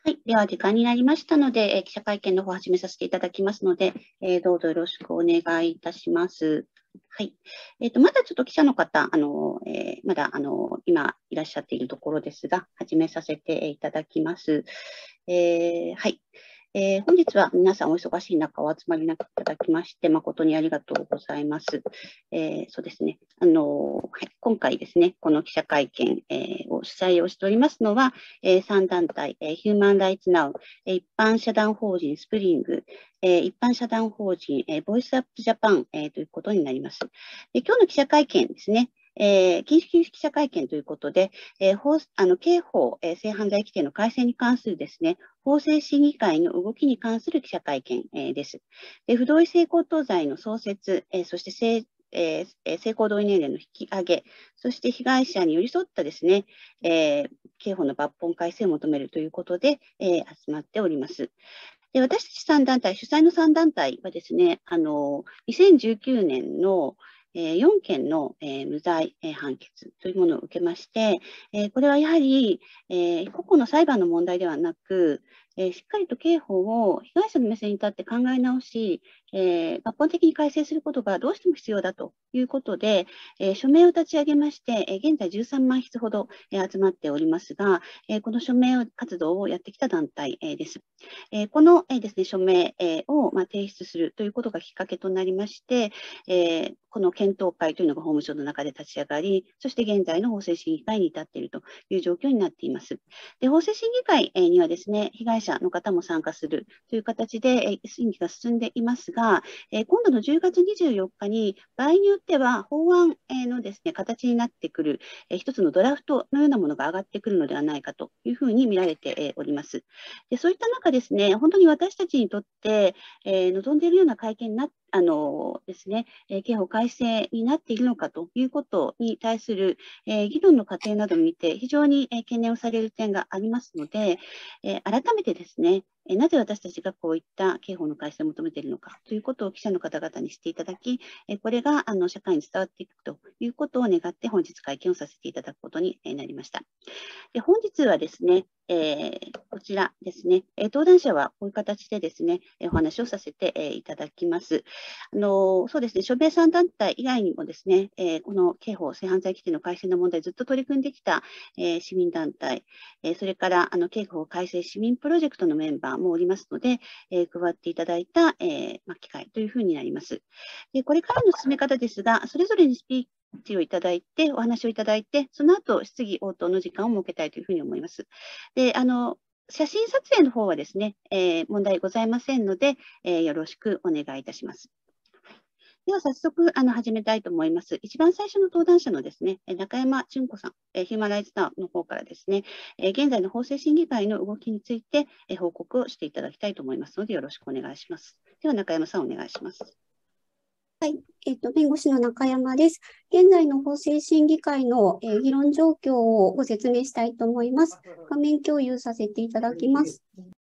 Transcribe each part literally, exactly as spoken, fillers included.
はい、では時間になりましたので、えー記者会見の方を始めさせていただきますので、えーどうぞよろしくお願いいたします。はい。えっと、まだちょっと記者の方、あの、えーまだ、あの、今いらっしゃっているところですが、始めさせていただきます。えーはい。えー本日は皆さんお忙しい中お集まりいただきまして、誠にありがとうございます。えーそうですね。あの、はい、今回ですね、この記者会見、えーを主催をしておりますのは、えーさん団体、えーヒューマンライツナウ、えー一般社団法人スプリング、えー一般社団法人、えーボイスアップジャパン、えーということになります。で今日の記者会見ですね、えー、緊急記者会見ということで、えー、法あの刑法、えー、性犯罪規定の改正に関するですね、法制審議会の動きに関する記者会見、えー、です。で不同意性交等罪の創設、えー、そして性えー、性行動年齢の引き上げ、そして被害者に寄り添ったですね、えー、刑法の抜本改正を求めるということで、えー、集まっております。で私たちさん団体、主催のさん団体はですね、あのにせんじゅうきゅうねんのえー、よんけんの、えー、無罪、えー、判決というものを受けまして、えー、これはやはり、えー、個々の裁判の問題ではなく、えー、しっかりと刑法を被害者の目線に立って考え直し、えー、抜本的に改正することがどうしても必要だということで、えー、署名を立ち上げまして、えー、現在じゅうさんまん筆ほど、えー、集まっておりますが、えー、この署名活動をやってきた団体、えー、です。えー、この、えーですね、署名、えー、を、まあ、提出するということがきっかけとなりまして、えー、この検討会というのが法務省の中で立ち上がり、そして現在の法制審議会に至っているという状況になっています。で法制審議会にはですね、被害者の方も参加するという形で審議が進んでいますが、今度のじゅうがつにじゅうよっかに場合によっては法案のですね、形になってくる一つのドラフトのようなものが上がってくるのではないかというふうに見られております。でそういった中ですね、本当に私たちにとって、えー、望んでいるような会見になあのですね、刑法改正になっているのかということに対する、えー、議論の過程などを見て非常に、えー、懸念をされる点がありますので、えー、改めてですね、えー、なぜ私たちがこういった刑法の改正を求めているのかということを記者の方々にしていただき、えー、これがあの社会に伝わっていくということを願って本日会見をさせていただくことになりました。で本日はですね、えー、こちらですね、登壇者はこういう形でですね、お話をさせていただきます。あのそうですね、署名さん団体以外にもですね、えー、この刑法性犯罪規定の改正の問題ずっと取り組んできた、えー、市民団体、えー、それからあの刑法改正市民プロジェクトのメンバーもおりますので、えー、配っていただいた、えーまあ、機会というふうになります。でこれからの進め方ですが、それぞれにスピーチをいただいて、お話をいただいて、その後質疑応答の時間を設けたいというふうに思います。であの写真撮影の方はですね、えー、問題ございませんので、えー、よろしくお願いいたします。では早速あの始めたいと思います。一番最初の登壇者のですね、中山純子さん、えヒューマンライツナウの方からですね、え現在の法制審議会の動きについてえ報告をしていただきたいと思いますので、よろしくお願いします。では中山さん、お願いします。 はい、えっと、弁護士の中山です。現在の法制審議会の、えー、議論状況をご説明したいと思います。画面共有させていただきます。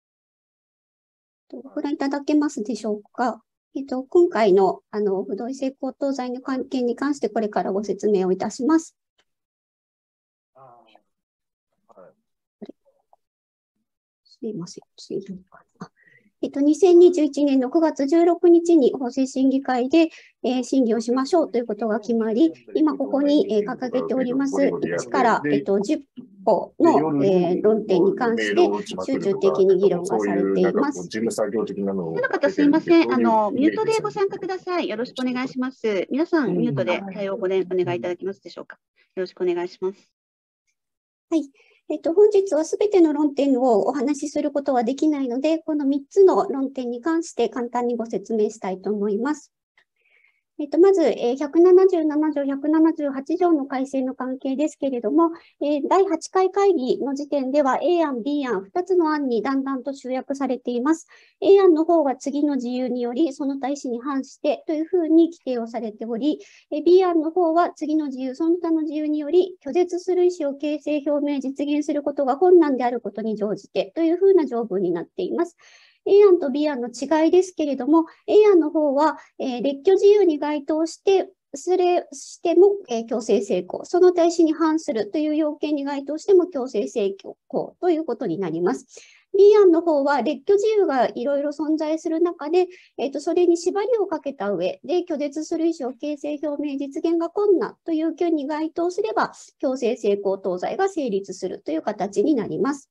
ご覧いただけますでしょうか。えっと、今回の、あの、不同意性交等罪の関係に関してこれからご説明をいたします。すいません。すいません。あえっと、にせんにじゅういちねんのくがつじゅうろくにちに法制審議会で、えー、審議をしましょうということが決まり、今ここに、えー、掲げておりますいちから、えっと、じゅっこの、えー、論点に関して集中的に議論がされています。 その方すいません。あの、ミュートでご参加ください。よろしくお願いします。皆さん、ミュートで対応をご、ね、お願いいただけますでしょうか。よろしくお願いします。 はい。えっと、本日はすべての論点をお話しすることはできないので、このみっつの論点に関して簡単にご説明したいと思います。えっと、まず、ひゃくななじゅうなな条、ひゃくななじゅうはち条の改正の関係ですけれども、だいはちかい会議の時点では A 案、B 案、ふたつの案にだんだんと集約されています。A 案の方が次の自由により、その他意思に反してというふうに規定をされており、B 案の方は次の自由、その他の自由により、拒絶する意思を形成表明、実現することが困難であることに乗じてというふうな条文になっています。A 案と B 案の違いですけれども、A 案の方は、えー、列挙自由に該当してすれしても、えー、強制性交、その対象に反するという要件に該当しても強制性交ということになります。B 案の方は、列挙自由がいろいろ存在する中で、えーと、それに縛りをかけた上で、拒絶する意思を形成表明実現が困難という件に該当すれば、強制性交等罪が成立するという形になります。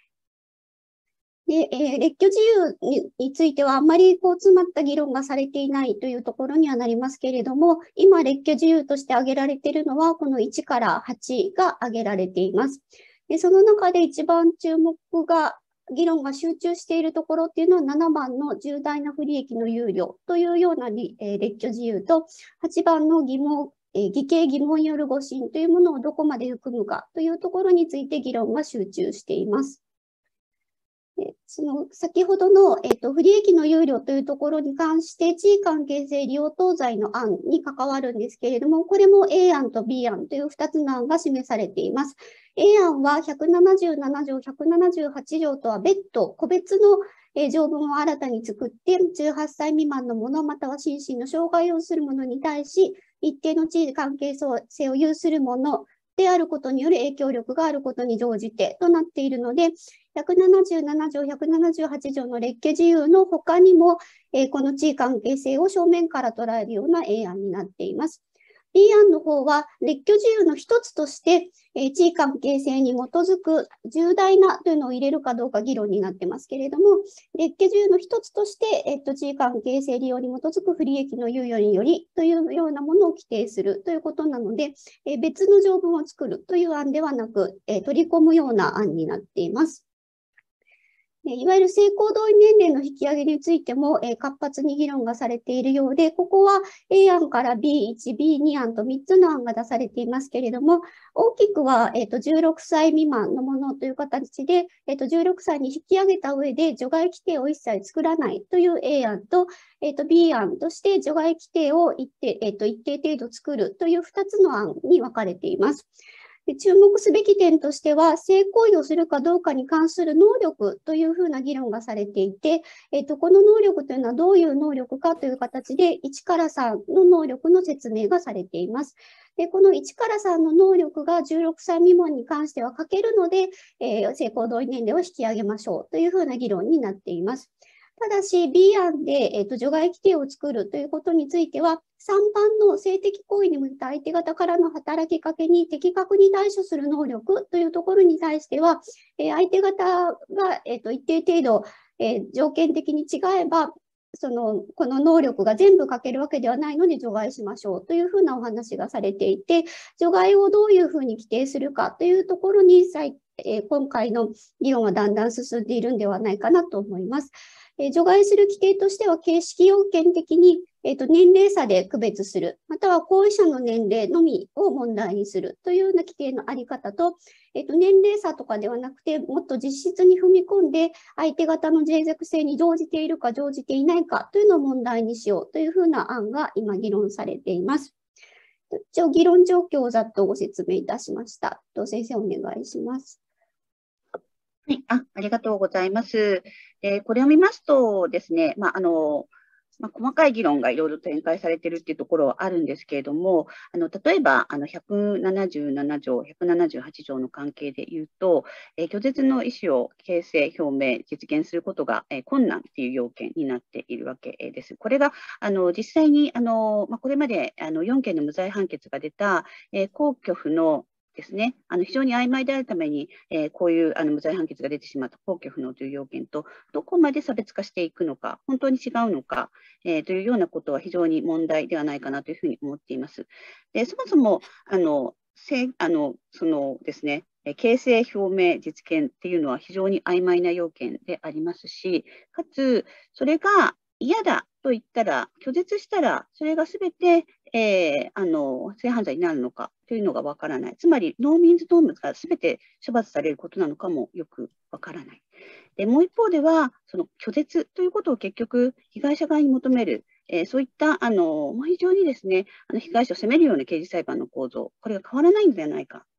で、えー、列挙自由 に, についてはあんまりこう詰まった議論がされていないというところにはなりますけれども、今列挙自由として挙げられているのはこのいちからはちが挙げられています。で、その中で一番注目が議論が集中しているところっていうのはななばんの重大な不利益の憂慮というような、えー、列挙自由とはちばんの疑問偽計疑問による誤信というものをどこまで含むかというところについて議論が集中しています。その先ほどの、えーと、不利益の憂慮というところに関して、地位関係性利用等罪の案に関わるんですけれども、これも A 案と B 案というふたつの案が示されています。A 案はひゃくななじゅうなな条、ひゃくななじゅうはち条とは別途、個別の条文を新たに作って、じゅうはっさい未満の者、または心身の障害をする者に対し、一定の地位関係性を有する者であることによる影響力があることに乗じてとなっているので、ひゃくななじゅうなな条、ひゃくななじゅうはち条の列挙自由の他にも、えー、この地位関係性を正面から捉えるような A 案になっています。B 案の方は、列挙自由の一つとして、えー、地位関係性に基づく重大なというのを入れるかどうか議論になってますけれども、列挙自由の一つとして、えー、と地位関係性利用に基づく不利益の猶予によりというようなものを規定するということなので、えー、別の条文を作るという案ではなく、えー、取り込むような案になっています。いわゆる性交同意年齢の引き上げについても、えー、活発に議論がされているようで、ここは A 案から ビーワン、ビーツー 案とみっつの案が出されていますけれども、大きくは、えー、とじゅうろくさい未満のものという形で、えー、とじゅうろくさいに引き上げた上で除外規定を一切作らないという A 案と、えー、と B 案として除外規定を一定、えー、と一定程度作るというふたつの案に分かれています。で、注目すべき点としては、性行為をするかどうかに関する能力というふうな議論がされていて、えっと、この能力というのはどういう能力かという形で、いちからさんの能力の説明がされています。で、このいちからさんの能力がじゅうろくさい未満に関しては欠けるので、えー、性交同意年齢を引き上げましょうというふうな議論になっています。ただし、B 案で、えーと、除外規定を作るということについては、さんばんの性的行為に向けた相手方からの働きかけに的確に対処する能力というところに対しては、えー、相手方が、えーと、一定程度、えー、条件的に違えば、そのこの能力が全部欠けるわけではないので除外しましょうというふうなお話がされていて、除外をどういうふうに規定するかというところに、えー、今回の議論はだんだん進んでいるんではないかなと思います。えー、除外する規定としては、形式要件的に、えーと、年齢差で区別する、または行為者の年齢のみを問題にするというような規定のあり方と、えーと、年齢差とかではなくて、もっと実質に踏み込んで、相手方の脆弱性に乗じているか乗じていないかというのを問題にしようというふうな案が今議論されています。一応、議論状況をざっとご説明いたしました。先生、お願いします。 はい、あ、ありがとうございます。えー、これを見ますとですね、まあ、あの、まあ、細かい議論がいろいろ展開されているっていうところはあるんですけれども、あの例えばあのひゃくななじゅうなな条、ひゃくななじゅうはち条の関係でいうと、えー、拒絶の意思を形成、表明、実現することが、えー、困難という要件になっているわけです。これがあの実際にあの、まあ、これまであのよん件の無罪判決が出た、えー、公拒不能ですね、あの非常に曖昧であるために、えー、こういうあの無罪判決が出てしまった公拒不能という要件とどこまで差別化していくのか、本当に違うのか、えー、というようなことは非常に問題ではないかなというふうに思っています。でそもそもあのせあのそのですね、形成表明実現っていうのは非常に曖昧な要件でありますし、かつそれが嫌だと言ったら、拒絶したら、それがすべて、えー、あの性犯罪になるのかというのがわからない。つまり、ノーミンズノームがすべて処罰されることなのかもよくわからない。でもう一方では、その拒絶ということを結局、被害者側に求める、えー、そういったあの非常にですね、あの被害者を責めるような刑事裁判の構造、これが変わらないのではないか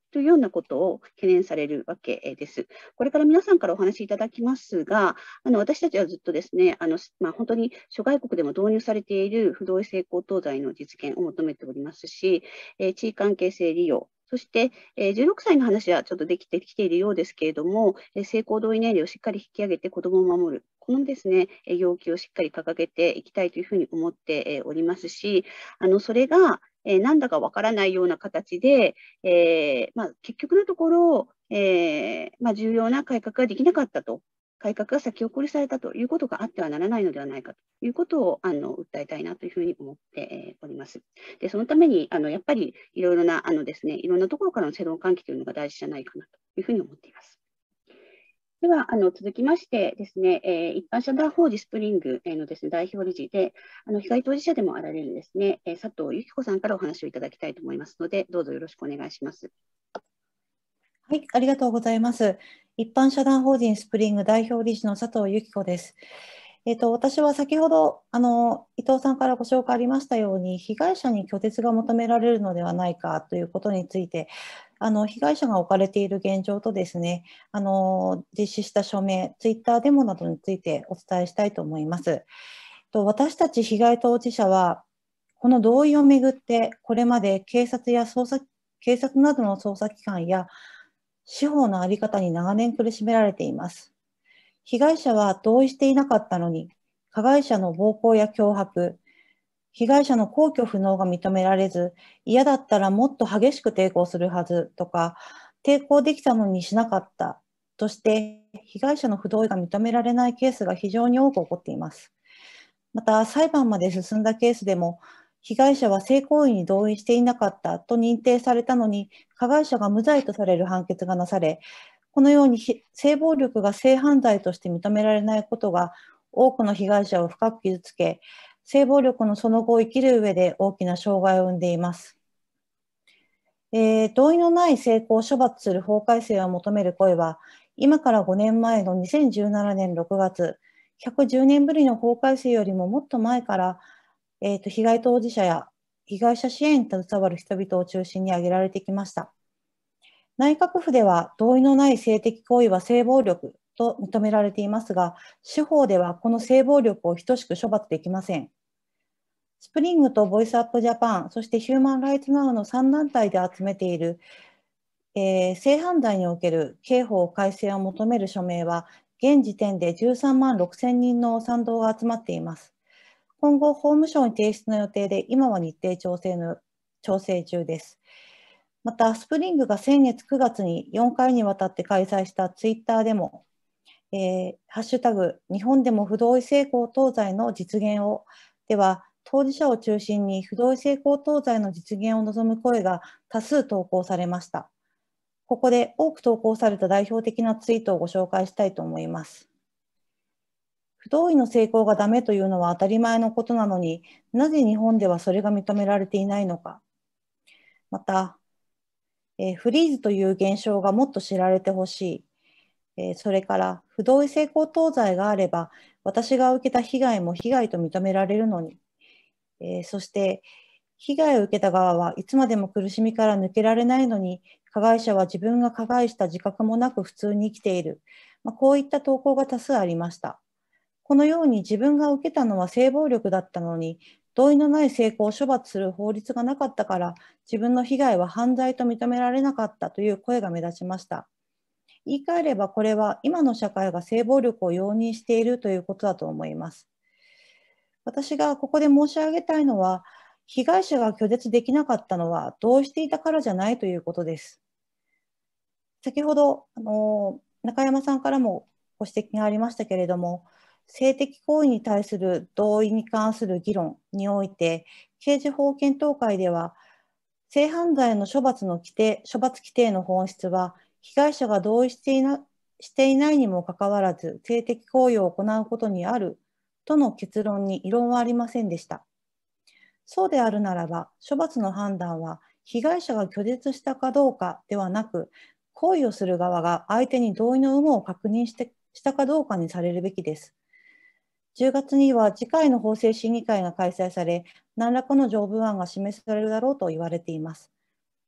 というようなことを懸念されるわけです。これから皆さんからお話しいただきますが、あの私たちはずっとですね、あのまあ、本当に諸外国でも導入されている不同意性交等罪の実現を求めておりますし、えー、地位関係性利用、そして、えー、じゅうろくさいの話はちょっとできてきているようですけれども、えー、性交同意年齢をしっかり引き上げて子どもを守る、このですね、要求をしっかり掲げていきたいというふうに思っておりますし、あのそれが、えー、なんだかわからないような形で、えーまあ、結局のところ、えーまあ、重要な改革ができなかったと。改革が先送りされたということがあってはならないのではないかということをあの訴えたいなというふうに思っております。で、そのためにあのやっぱりいろいろなあのですね、いろんなところからの世論喚起というのが大事じゃないかなというふうに思っています。では、あの続きましてですね、えー、一般社団法人スプリングのですね、代表理事で、あの被害当事者でもあられるですね、佐藤由紀子さんからお話をいただきたいと思いますので、どうぞよろしくお願いします。 はい、ありがとうございます。一般社団法人スプリング代表理事の佐藤由紀子です。えっと、私は先ほどあの伊藤さんからご紹介ありましたように、被害者に拒絶が求められるのではないかということについて、あの被害者が置かれている現状とですね、あの実施した署名、ツイッターデモなどについてお伝えしたいと思います。と私たち被害当事者は、この同意をめぐって、これまで警察や捜査警察などの捜査機関や司法の在り方に長年苦しめられています。被害者は同意していなかったのに、加害者の暴行や脅迫、被害者の抗拒不能が認められず、嫌だったらもっと激しく抵抗するはずとか、抵抗できたのにしなかったとして、被害者の不同意が認められないケースが非常に多く起こっています。また、裁判まで進んだケースでも、被害者は性行為に同意していなかったと認定されたのに、加害者が無罪とされる判決がなされ、このように性暴力が性犯罪として認められないことが、多くの被害者を深く傷つけ、性暴力のその後を生きる上で大きな障害を生んでいます。えー、同意のない性交を処罰する法改正を求める声は、今からごねんまえのにせんじゅうななねんろくがつ、ひゃくじゅうねんぶりの法改正よりももっと前から、えーと、被害当事者や被害者支援に携わる人々を中心に挙げられてきました。内閣府では同意のない性的行為は性暴力と認められていますが、司法ではこの性暴力を等しく処罰できません。スプリングとボイスアップジャパン、そしてヒューマンライツナウのさん団体で集めている、えー、性犯罪における刑法改正を求める署名は、現時点でじゅうさんまんろくせんにんの賛同が集まっています。今後、法務省に提出の予定で、今は日程調整の調整中です。また、スプリングが先月くがつによんかいにわたって開催したツイッターでも、えー、ハッシュタグ、日本でも不同意性交等罪の実現を、では、当事者を中心に不同意性交等罪の実現を望む声が多数投稿されました。ここで多く投稿された代表的なツイートをご紹介したいと思います。不同意の性交がダメというのは当たり前のことなのに、なぜ日本ではそれが認められていないのか。また、えー、フリーズという現象がもっと知られてほしい。えー、それから、不同意性交等罪があれば、私が受けた被害も被害と認められるのに。えー、そして、被害を受けた側はいつまでも苦しみから抜けられないのに、加害者は自分が加害した自覚もなく普通に生きている。まあ、こういった投稿が多数ありました。このように自分が受けたのは性暴力だったのに、同意のない性交を処罰する法律がなかったから、自分の被害は犯罪と認められなかったという声が目立ちました。言い換えればこれは今の社会が性暴力を容認しているということだと思います。私がここで申し上げたいのは、被害者が拒絶できなかったのは同意していたからじゃないということです。先ほどあの中山さんからもご指摘がありましたけれども、性的行為に対する同意に関する議論において、刑事法検討会では、性犯罪の処罰の規定、処罰規定の本質は、被害者が同意していな、していないにもかかわらず、性的行為を行うことにあるとの結論に異論はありませんでした。そうであるならば、処罰の判断は、被害者が拒絶したかどうかではなく、行為をする側が相手に同意の有無を確認してしたかどうかにされるべきです。じゅうがつには次回の法制審議会が開催され、何らかの条文案が示されるだろうと言われています。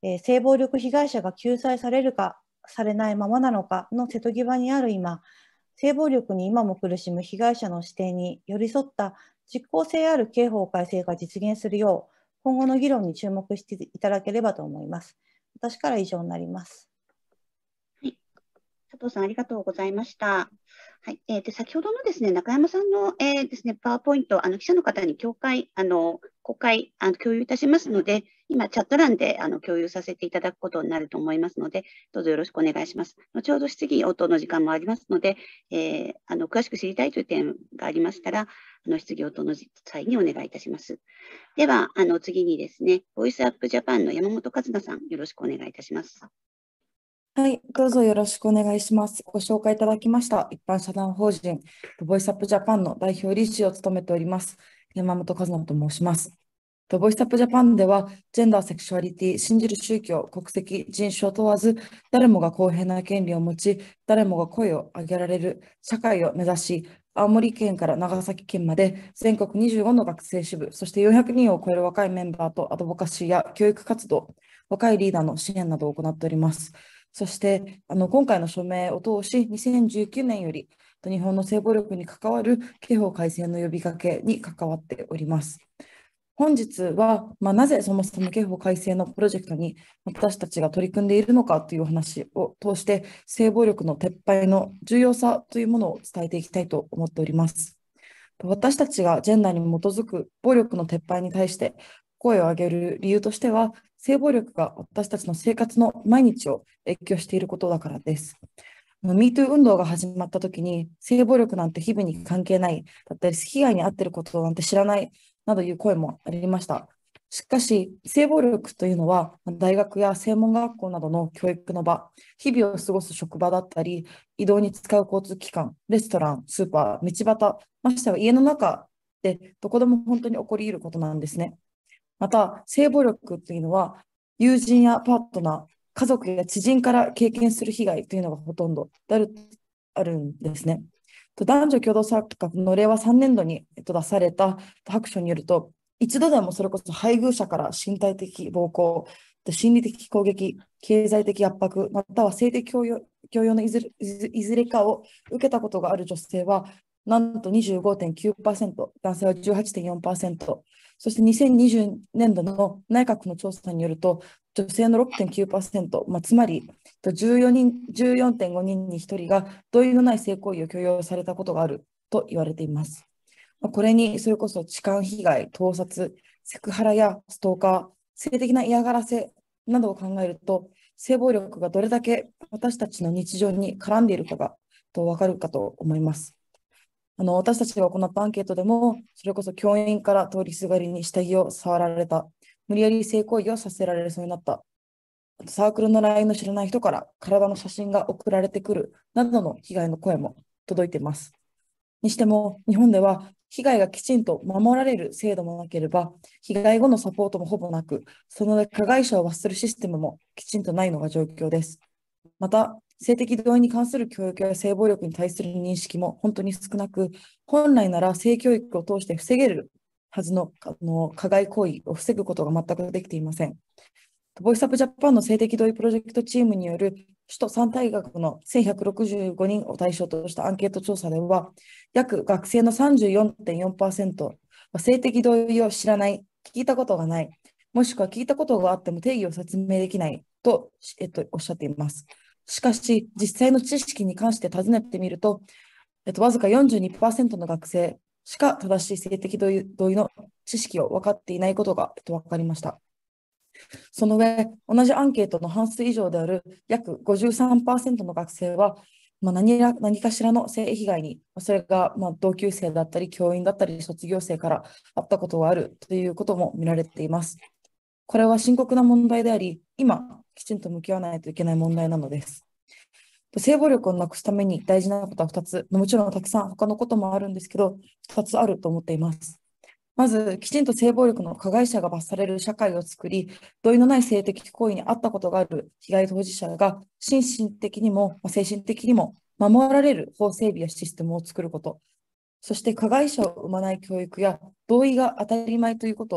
えー、性暴力被害者が救済されるかされないままなのかの瀬戸際にある今、性暴力に今も苦しむ被害者の視点に寄り添った実効性ある刑法改正が実現するよう、今後の議論に注目していただければと思います。私から以上になります。 はい、佐藤さん、ありがとうございました。はい、えー、で先ほどのですね、中山さんの、えー、ですね、パワーポイント、あの記者の方に共開、あの公開あの共有いたしますので、今、チャット欄であの共有させていただくことになると思いますので、どうぞよろしくお願いします。後ほど質疑応答の時間もありますので、えー、あの詳しく知りたいという点がありましたら、あの質疑応答の際にお願いいたします。では、あの次にですね、ボイスアップジャパンの山本和奈さん、よろしくお願いいたします。 はい、どうぞよろしくお願いします。ご紹介いただきました一般社団法人ボイスアップジャパンの代表理事を務めております山本和奈と申します。ボイスアップジャパンではジェンダー、セクシュアリティ、信じる宗教、国籍、人種を問わず誰もが公平な権利を持ち、誰もが声を上げられる社会を目指し、青森県から長崎県まで全国にじゅうごの学生支部、そしてよんひゃくにんを超える若いメンバーとアドボカシーや教育活動、若いリーダーの支援などを行っております。そしてあの今回の署名を通し、にせんじゅうきゅうねんより日本の性暴力に関わる刑法改正の呼びかけに関わっております。本日は、まあ、なぜそもそも刑法改正のプロジェクトに私たちが取り組んでいるのかというお話を通して、性暴力の撤廃の重要さというものを伝えていきたいと思っております。私たちがジェンダーに基づく暴力の撤廃に対して声を上げる理由としては、性暴力が私たちの生活の毎日を影響していることだからです。ミートゥー 運動が始まったときに、性暴力なんて日々に関係ないだったり、被害に遭っていることなんて知らないなどいう声もありました。しかし、性暴力というのは、大学や専門学校などの教育の場、日々を過ごす職場だったり、移動に使う交通機関、レストラン、スーパー、道端、ましては家の中でどこでも本当に起こり得ることなんですね。また、性暴力というのは、友人やパートナー、家族や知人から経験する被害というのがほとんどある、あるんですね。男女共同参画の令和さんねん度に出された白書によると、一度でもそれこそ配偶者から身体的暴行、心理的攻撃、経済的圧迫、または性的強要、強要のいずれ、いずれかを受けたことがある女性は、なんと にじゅうごてんきゅうパーセント、男性は じゅうはちてんよんパーセント、そしてにせんにじゅうねん度の内閣の調査によると、女性の ろくてんきゅうパーセント、まあ、つまりじゅうよんてんごにんにひとりが同意のない性行為を強要されたことがあると言われています。これにそれこそ痴漢被害、盗撮、セクハラやストーカー、性的な嫌がらせなどを考えると、性暴力がどれだけ私たちの日常に絡んでいるかがと分かるかと思います。あの私たちが行ったアンケートでも、それこそ教員から通りすがりに下着を触られた、無理やり性行為をさせられそうになった、サークルの ライン の知らない人から体の写真が送られてくるなどの被害の声も届いています。にしても、日本では被害がきちんと守られる制度もなければ、被害後のサポートもほぼなく、その上加害者を罰するシステムもきちんとないのが状況です。また、性的同意に関する教育や性暴力に対する認識も本当に少なく、本来なら性教育を通して防げるはずの、あの加害行為を防ぐことが全くできていません。ボイスアップジャパンの性的同意プロジェクトチームによる首都三大学のせんひゃくろくじゅうごにんを対象としたアンケート調査では、約学生の さんじゅうよんてんよんパーセント、性的同意を知らない、聞いたことがない、もしくは聞いたことがあっても定義を説明できないと、えっと、おっしゃっています。しかし、実際の知識に関して尋ねてみると、えっと、わずか よんじゅうにパーセント の学生しか正しい性的同意、同意の知識を分かっていないことが、えっと、分かりました。その上、同じアンケートの半数以上である約 ごじゅうさんパーセント の学生は、まあ、何, 何かしらの性被害に、それがまあ同級生だったり、教員だったり、卒業生からあったことがあるということも見られています。これは深刻な問題であり、今、きちんと向き合わないといけない問題なのです。性暴力をなくすために大事なことはふたつ、もちろんたくさん他のこともあるんですけど、ふたつあると思っています。まず、きちんと性暴力の加害者が罰される社会を作り、同意のない性的行為にあったことがある被害当事者が心身的にも精神的にも守られる法整備やシステムを作ること、そして加害者を生まない教育や同意が当たり前ということを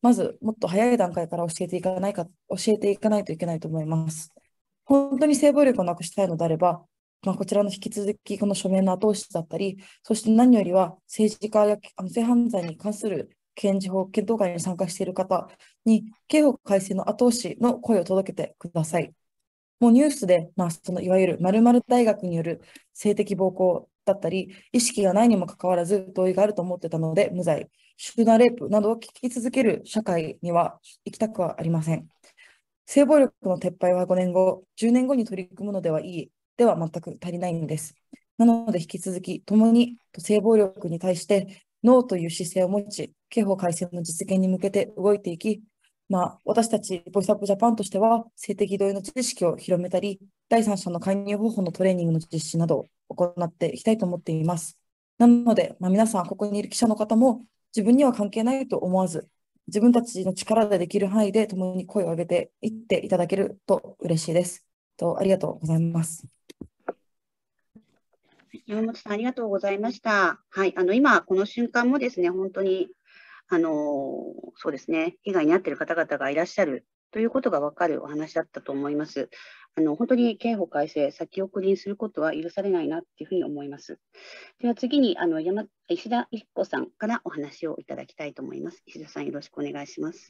まずもっと早い段階から教えていかないか、教えていかないといけないと思います。本当に性暴力をなくしたいのであれば、まあ、こちらの引き続きこの署名の後押しだったり、そして何よりは政治家やあの性犯罪に関する検事法検討会に参加している方に、刑法改正の後押しの声を届けてください。もうニュースで、まあ、そのいわゆる〇〇大学による性的暴行だったり、意識がないにもかかわらず同意があると思ってたので無罪、集団レイプなどを聞き続ける社会には行きたくはありません。性暴力の撤廃はごねんご、じゅうねんごに取り組むのではいい、では全く足りないんです。なので引き続き、共に性暴力に対してノーという姿勢を持ち、刑法改正の実現に向けて動いていき、まあ、私たちボイスアップジャパンとしては、性的同意の知識を広めたり、第三者の介入方法のトレーニングの実施などを行っていきたいと思っています。なので、まあ、皆さん、ここにいる記者の方も、自分には関係ないと思わず、自分たちの力でできる範囲で共に声を上げていっていただけると嬉しいです。とありがとうございます。 山本さん、ありがとうございました。はい、あの今、この瞬間もですね、本当にあのそうですね、被害に遭っている方々がいらっしゃるということが分かるお話だったと思います。あの本当に刑法改正、先送りにすることは許されないなというふうに思います。では次にあの山石田一子さんからお話をいただきたいと思います。石田さん、よろしくお願いします。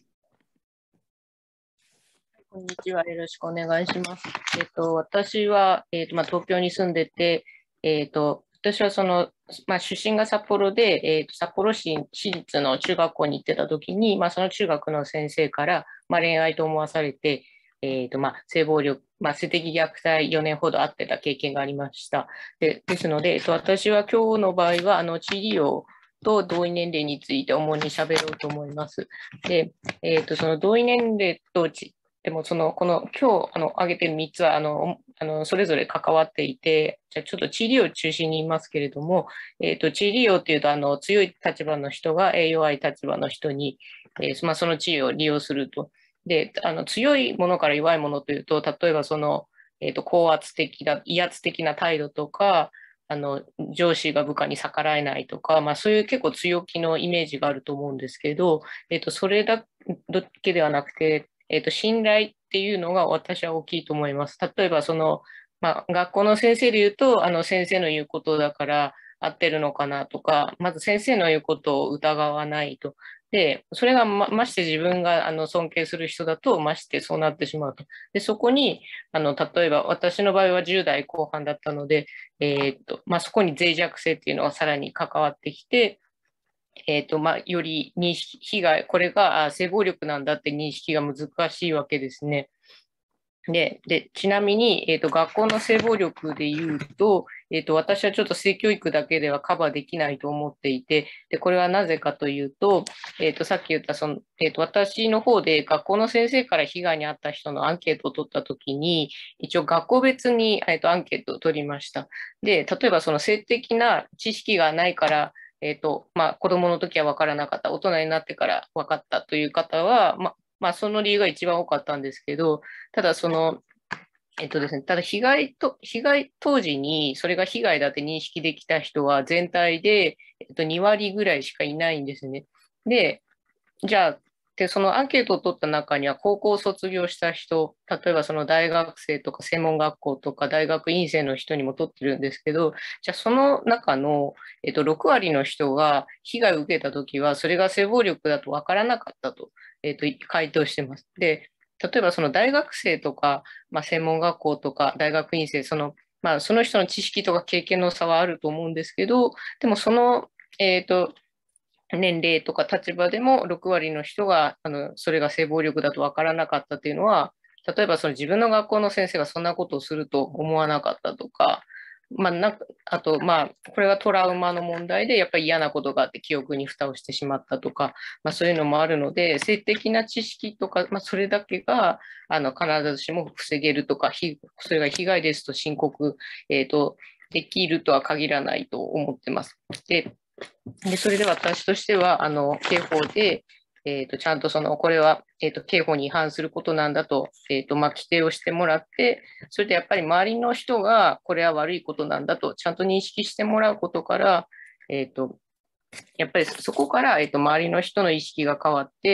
こんにちは。よろしくお願いします。えっと、私は、えっと、まあ、東京に住んでて、えっと、私はその、まあ、出身が札幌で、えっと、札幌市私立の中学校に行ってた時に、まあ、その中学の先生から、まあ、恋愛と思わされて、えっと、まあ、性暴力、まあ、性的虐待よねんほどあってた経験がありました。で、ですので、えっと、私は今日の場合は、あの、治療と同意年齢について主に喋ろうと思います。で、えっと、その同意年齢とちでもその、この今日あの挙げているみっつはあのあのそれぞれ関わっていて、じゃあちょっと地理を中心に言いますけれども、えーと、地理をというとあの強い立場の人が弱い立場の人に、えーまあ、その地位を利用すると。で、あの強いものから弱いものというと、例えばその、えーと、高圧的な、威圧的な態度とか、あの上司が部下に逆らえないとか、まあ、そういう結構強気のイメージがあると思うんですけど、えーと、それだけではなくて、えーと、信頼っていうのが私は大きいと思います。例えばその、まあ、学校の先生で言うと、あの先生の言うことだから合ってるのかなとか、まず先生の言うことを疑わないと。で、それが ま, まして自分があの尊敬する人だと、ましてそうなってしまうと。で、そこに、あの例えば私の場合はじゅう代後半だったので、えーとまあ、そこに脆弱性っていうのがさらに関わってきて、えーとまあ、より認識、被害、これが性暴力なんだって認識が難しいわけですね。で、でちなみに、えーと、学校の性暴力でいうと、えーと、私はちょっと性教育だけではカバーできないと思っていて、でこれはなぜかというと、えーと、さっき言ったその、えーと、私の方で学校の先生から被害に遭った人のアンケートを取ったときに、一応学校別に、えーと、アンケートを取りました。で、例えばその性的な知識がないから、えーとまあ、子供の時は分からなかった、大人になってから分かったという方は、まあまあ、その理由が一番多かったんですけど、ただその、えっとですね、ただ被害と、被害当時にそれが被害だって認識できた人は全体で、えっと、に割ぐらいしかいないんですね。で、じゃあ、で、そのアンケートを取った中には高校を卒業した人、例えばその大学生とか専門学校とか大学院生の人にも取ってるんですけど、じゃあその中の、えっと、ろく割の人が被害を受けたときは、それが性暴力だと分からなかったと、えっと、回答してます。で、例えばその大学生とか、まあ、専門学校とか大学院生、その、まあ、その人の知識とか経験の差はあると思うんですけど、でもその、えっと、年齢とか立場でもろく割の人があのそれが性暴力だと分からなかったっていうのは、例えばその自分の学校の先生がそんなことをすると思わなかったとか、まあ、なあと、まあ、これはトラウマの問題でやっぱり嫌なことがあって記憶に蓋をしてしまったとか、まあ、そういうのもあるので、性的な知識とか、まあ、それだけがあの必ずしも防げるとか、それが被害ですと申告、えーと、できるとは限らないと思ってます。ででそれで私としては、あの刑法で、えーと、ちゃんとそのこれは、えーと、刑法に違反することなんだと、えーとまあ、規定をしてもらって、それでやっぱり周りの人がこれは悪いことなんだと、ちゃんと認識してもらうことから、えーと、やっぱりそこから、えーと、周りの人の意識が変わって、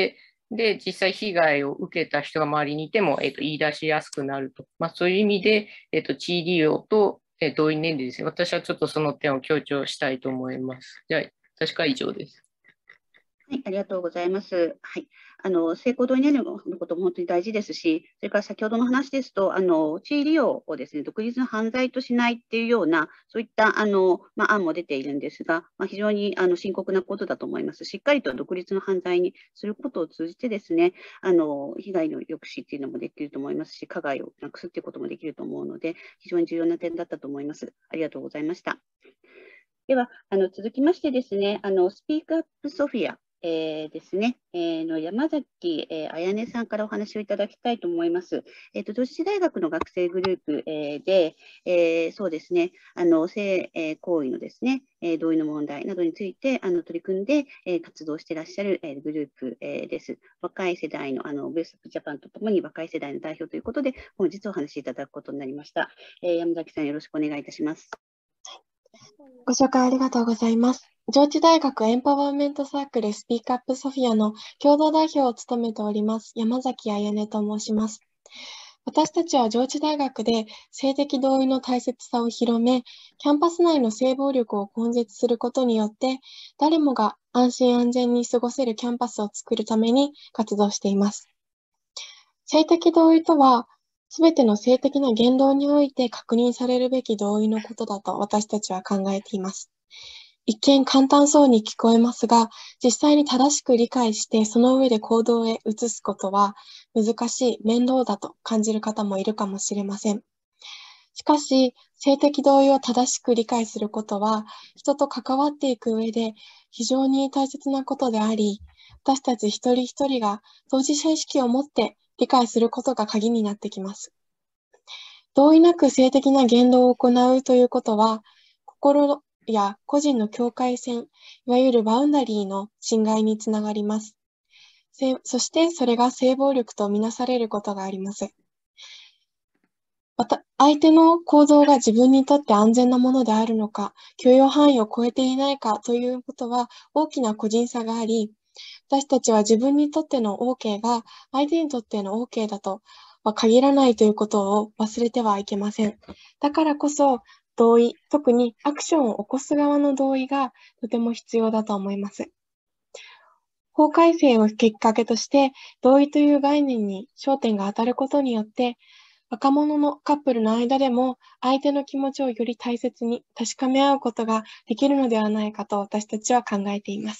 で、実際被害を受けた人が周りにいても、えっと、言い出しやすくなると。まあ、そういう意味で、えっと、地位利用と、えー、同意年齢ですね。私はちょっとその点を強調したいと思います。じゃあ、確か以上です。 はい、ありがとうございます。はい、あの性行同意年齢のことも本当に大事ですし、それから先ほどの話ですと、あの地位利用をですね、独立の犯罪としないっていうような、そういったあの、まあ、案も出ているんですが、まあ、非常にあの深刻なことだと思います。しっかりと独立の犯罪にすることを通じてですね、あの被害の抑止っていうのもできると思いますし、加害をなくすっていうこともできると思うので、非常に重要な点だったと思います。ありがとうございました。では、あの続きましてですね、あのスピークアップソフィア。えー、ですね、えー、の山崎、えー、彩音さんからお話をいただきたいと思います。えーと、同志大学の学生グループ、えー、で、えー、そうですね、あの性、えー、行為のですね、えー、同意の問題などについてあの取り組んで、えー、活動していらっしゃる、えー、グループ、えー、です。若い世代の、あのベースアップジャパンとともに若い世代の代表ということで、本日お話しいただくことになりました。えー、山崎さん、よろしくお願いいたします。 ご紹介ありがとうございます。上智大学エンパワーメントサークルスピークアップソフィアの共同代表を務めております、山崎彩音と申します。私たちは上智大学で性的同意の大切さを広め、キャンパス内の性暴力を根絶することによって、誰もが安心安全に過ごせるキャンパスを作るために活動しています。性的同意とは、すべての性的な言動において確認されるべき同意のことだと私たちは考えています。一見簡単そうに聞こえますが、実際に正しく理解してその上で行動へ移すことは難しい、面倒だと感じる方もいるかもしれません。しかし、性的同意を正しく理解することは、人と関わっていく上で非常に大切なことであり、私たち一人一人が当事者意識を持って理解することが鍵になってきます。同意なく性的な言動を行うということは、心や個人の境界線、いわゆるバウンダリーの侵害につながります。そしてそれが性暴力とみなされることがあります。また、相手の行動が自分にとって安全なものであるのか、許容範囲を超えていないかということは大きな個人差があり、私たちは自分にとっての OK が相手にとっての OK だとは限らないということを忘れてはいけません。だからこそ同意、特にアクションを起こす側の同意がとても必要だと思います。法改正をきっかけとして同意という概念に焦点が当たることによって、若者のカップルの間でも相手の気持ちをより大切に確かめ合うことができるのではないかと私たちは考えています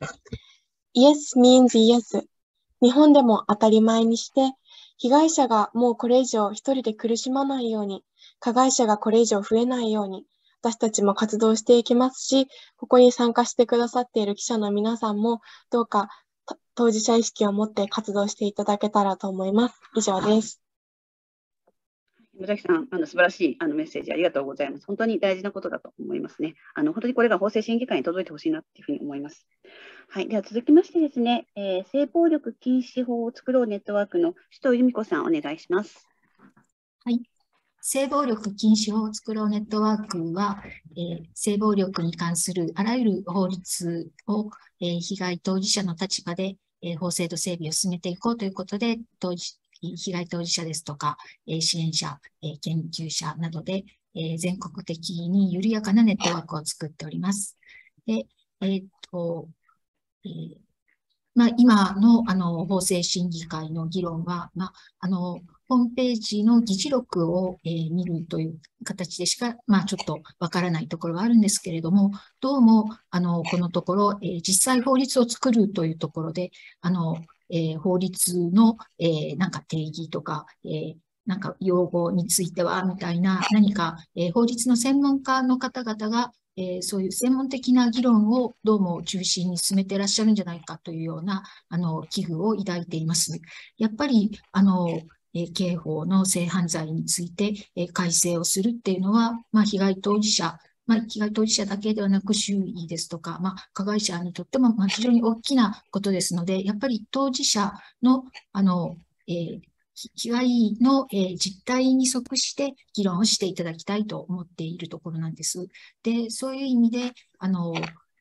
。Yes means yes。日本でも当たり前にして、被害者がもうこれ以上一人で苦しまないように、加害者がこれ以上増えないように、私たちも活動していきますし、ここに参加してくださっている記者の皆さんも、どうか当事者意識を持って活動していただけたらと思います。以上です。 山崎さん、あの素晴らしいあのメッセージありがとうございます。本当に大事なことだと思いますね。あの本当にこれが法制審議会に届いてほしいなというふうに思います。はい、では続きましてですね、えー、性暴力禁止法を作ろうネットワークの首藤由美子さん、お願いします。 はい。性暴力禁止法を作ろうネットワークは、えー、性暴力に関するあらゆる法律を、えー、被害当事者の立場で、えー、法制度整備を進めていこうということで、当事被害当事者ですとか、えー、支援者、えー、研究者などで、えー、全国的に緩やかなネットワークを作っております。で、えーっとえーまあ、今の、あの法制審議会の議論は、まあ、あのホームページの議事録を、えー、見るという形でしか、まあ、ちょっとわからないところはあるんですけれども、どうもあのこのところ、えー、実際法律を作るというところで、あのえー、法律の、えー、なんか定義とか、えーなんか用語についてはみたいな何か、えー、法律の専門家の方々がえー、そういう専門的な議論をどうも中心に進めていらっしゃるんじゃないかというようなあの危惧を抱いています。やっぱりあの、えー、刑法の性犯罪について、えー、改正をするっていうのは、まあ、被害当事者まあ、被害当事者だけではなく周囲ですとか、まあ、加害者にとってもまあ非常に大きなことですので、やっぱり当事者の、あの、えー被害の、えー、実態に即して議論をしていただきたいと思っているところなんです。で、そういう意味で、あの、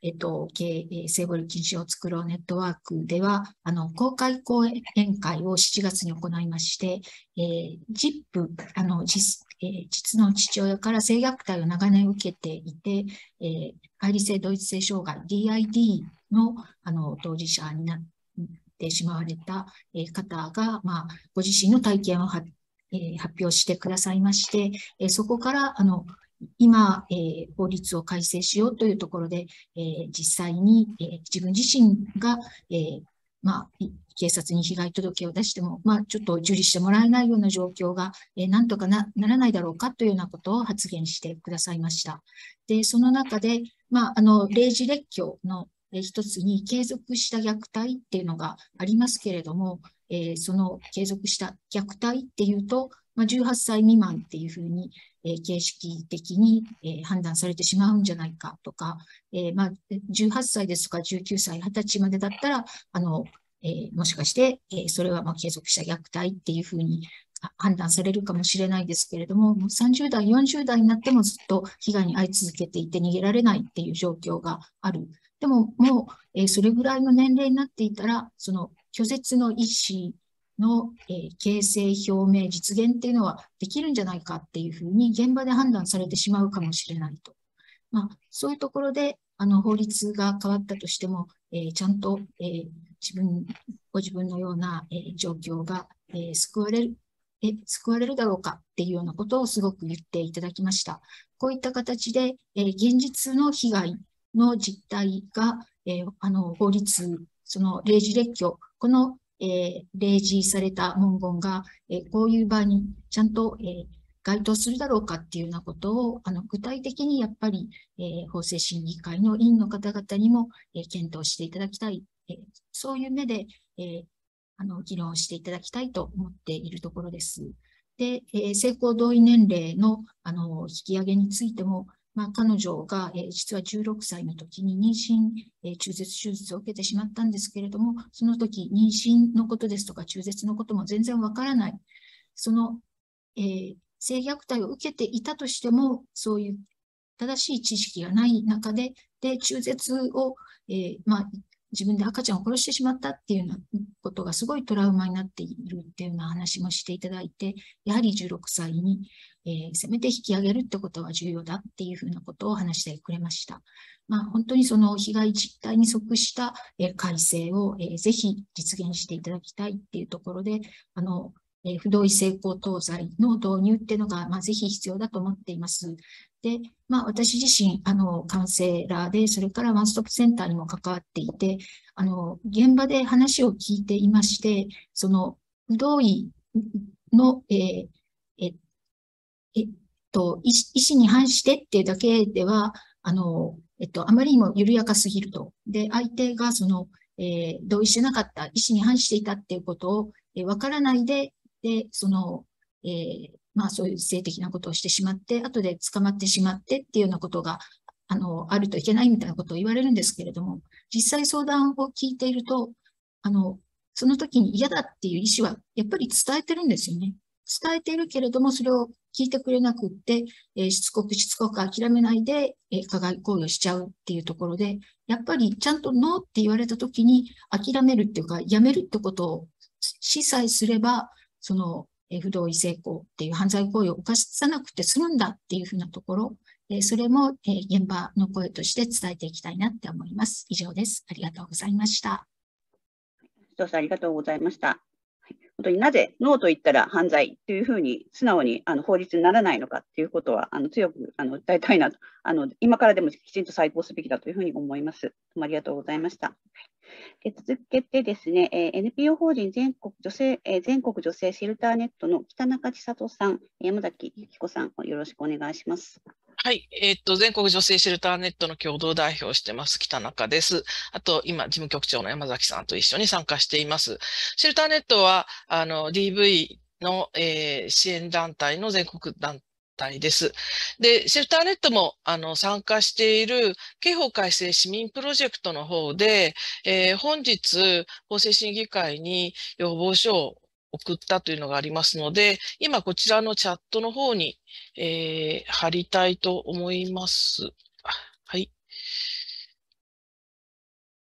えっと、性暴力禁止を作ろうネットワークでは、あの、公開講演会をしちがつに行いまして、えー、ジップ、あの、実、えー、実の父親から性虐待を長年受けていて、えー、解離性同一性障害 ディーアイディー の、あの、当事者になってしまわれた、えー、方が、まあ、ご自身の体験を発えー、発表してくださいまして、えー、そこから、あの、今、えー、法律を改正しようというところで、えー、実際に、えー、自分自身が、えー、まあ、警察に被害届を出しても、まあ、ちょっと受理してもらえないような状況が、えー、なんとか な, ならないだろうかというようなことを発言してくださいました。で、その中で、まあ、あの、例示列挙の一つに継続した虐待っていうのがありますけれども、えー、その継続した虐待っていうと、まあ、じゅうはっさい未満っていうふうに、えー、形式的に、えー、判断されてしまうんじゃないかとか、えーまあ、じゅうはっさいですとかじゅうきゅうさい、はたちまでだったら、あのえー、もしかして、えー、それはまあ継続した虐待っていうふうに判断されるかもしれないですけれども、もうさんじゅうだい、よんじゅうだいになってもずっと被害に遭い続けていて逃げられないっていう状況がある。でももう、えー、それぐらいの年齢になっていたら、その拒絶の意思の、えー、形成表明実現っていうのはできるんじゃないかっていうふうに現場で判断されてしまうかもしれないと。まあ、そういうところであの法律が変わったとしても、えー、ちゃんと、えー、自分、ご自分のような、えー、状況が、えー、救われる、えー、救われるだろうかっていうようなことをすごく言っていただきました。こういった形で、えー、現実の被害の実態が、えー、あの法律、その例示列挙、このえー、例示された文言が、えー、こういう場合にちゃんと、えー、該当するだろうかっていうようなことをあの具体的にやっぱり、えー、法制審議会の委員の方々にも、えー、検討していただきたい、えー、そういう目で、えー、あの議論していただきたいと思っているところです。で、えー、性交同意年齢の、あの引き上げについても、まあ、彼女が、えー、実はじゅうろくさいの時に妊娠、えー、中絶手術を受けてしまったんですけれども、その時妊娠のことですとか中絶のことも全然わからない。その、えー、性虐待を受けていたとしても、そういう正しい知識がない中で、で、中絶を、えー、まあ、自分で赤ちゃんを殺してしまったっていうようなことがすごいトラウマになっているっていうような話もしていただいて、やはりじゅうろくさいに、えー、せめて引き上げるってことは重要だっていうふうなことを話してくれました。まあ、本当にその被害実態に即した、えー、改正を、えー、ぜひ実現していただきたいっていうところで、あの、えー、不同意性交等罪の導入っていうのが、まあ、ぜひ必要だと思っています。で、まあ、私自身、あの、カウンセラーで、それからワンストップセンターにも関わっていて、あの、現場で話を聞いていまして、その、不同意の、えー、え、えっと、意思に反してっていうだけでは、あの、えっと、あまりにも緩やかすぎると。で、相手がその、えー、同意してなかった、意思に反していたっていうことを、えー、わからないで、で、その、えー、まあそういう性的なことをしてしまって、後で捕まってしまってっていうようなことが、あの、あるといけないみたいなことを言われるんですけれども、実際相談を聞いていると、あの、その時に嫌だっていう意思はやっぱり伝えてるんですよね。伝えているけれども、それを聞いてくれなくって、えー、しつこくしつこく諦めないで、えー、加害行為をしちゃうっていうところで、やっぱりちゃんとノーって言われた時に諦めるっていうか、やめるってことを示唆すれば、その、えー、不同意性交っていう犯罪行為を犯さなくて済むんだっていうふうなところ、えー、それも、えー、現場の声として伝えていきたいなって思います。以上です。ありがとうございました。 どうぞありがとうございました。本当になぜノーと言ったら犯罪というふうに素直にあの法律にならないのかということはあの強くあの訴えたいなとあの今からでもきちんと再考すべきだというふうに思います。どうもありがとうございました。え続けてですね、えー、エヌピーオー 法人全国女性、えー、全国女性シェルターネットの北中千里さん、山崎由紀子さん、よろしくお願いします。 はい。えっと、全国女性シェルターネットの共同代表をしてます、北中です。あと、今、事務局長の山崎さんと一緒に参加しています。シェルターネットは、あの、ディーブイ の、えー、支援団体の全国団体です。で、シェルターネットも、あの、参加している刑法改正市民プロジェクトの方で、えー、本日、法制審議会に要望書を送ったというのがありますので、今こちらのチャットの方に、えー、貼りたいと思います。はい。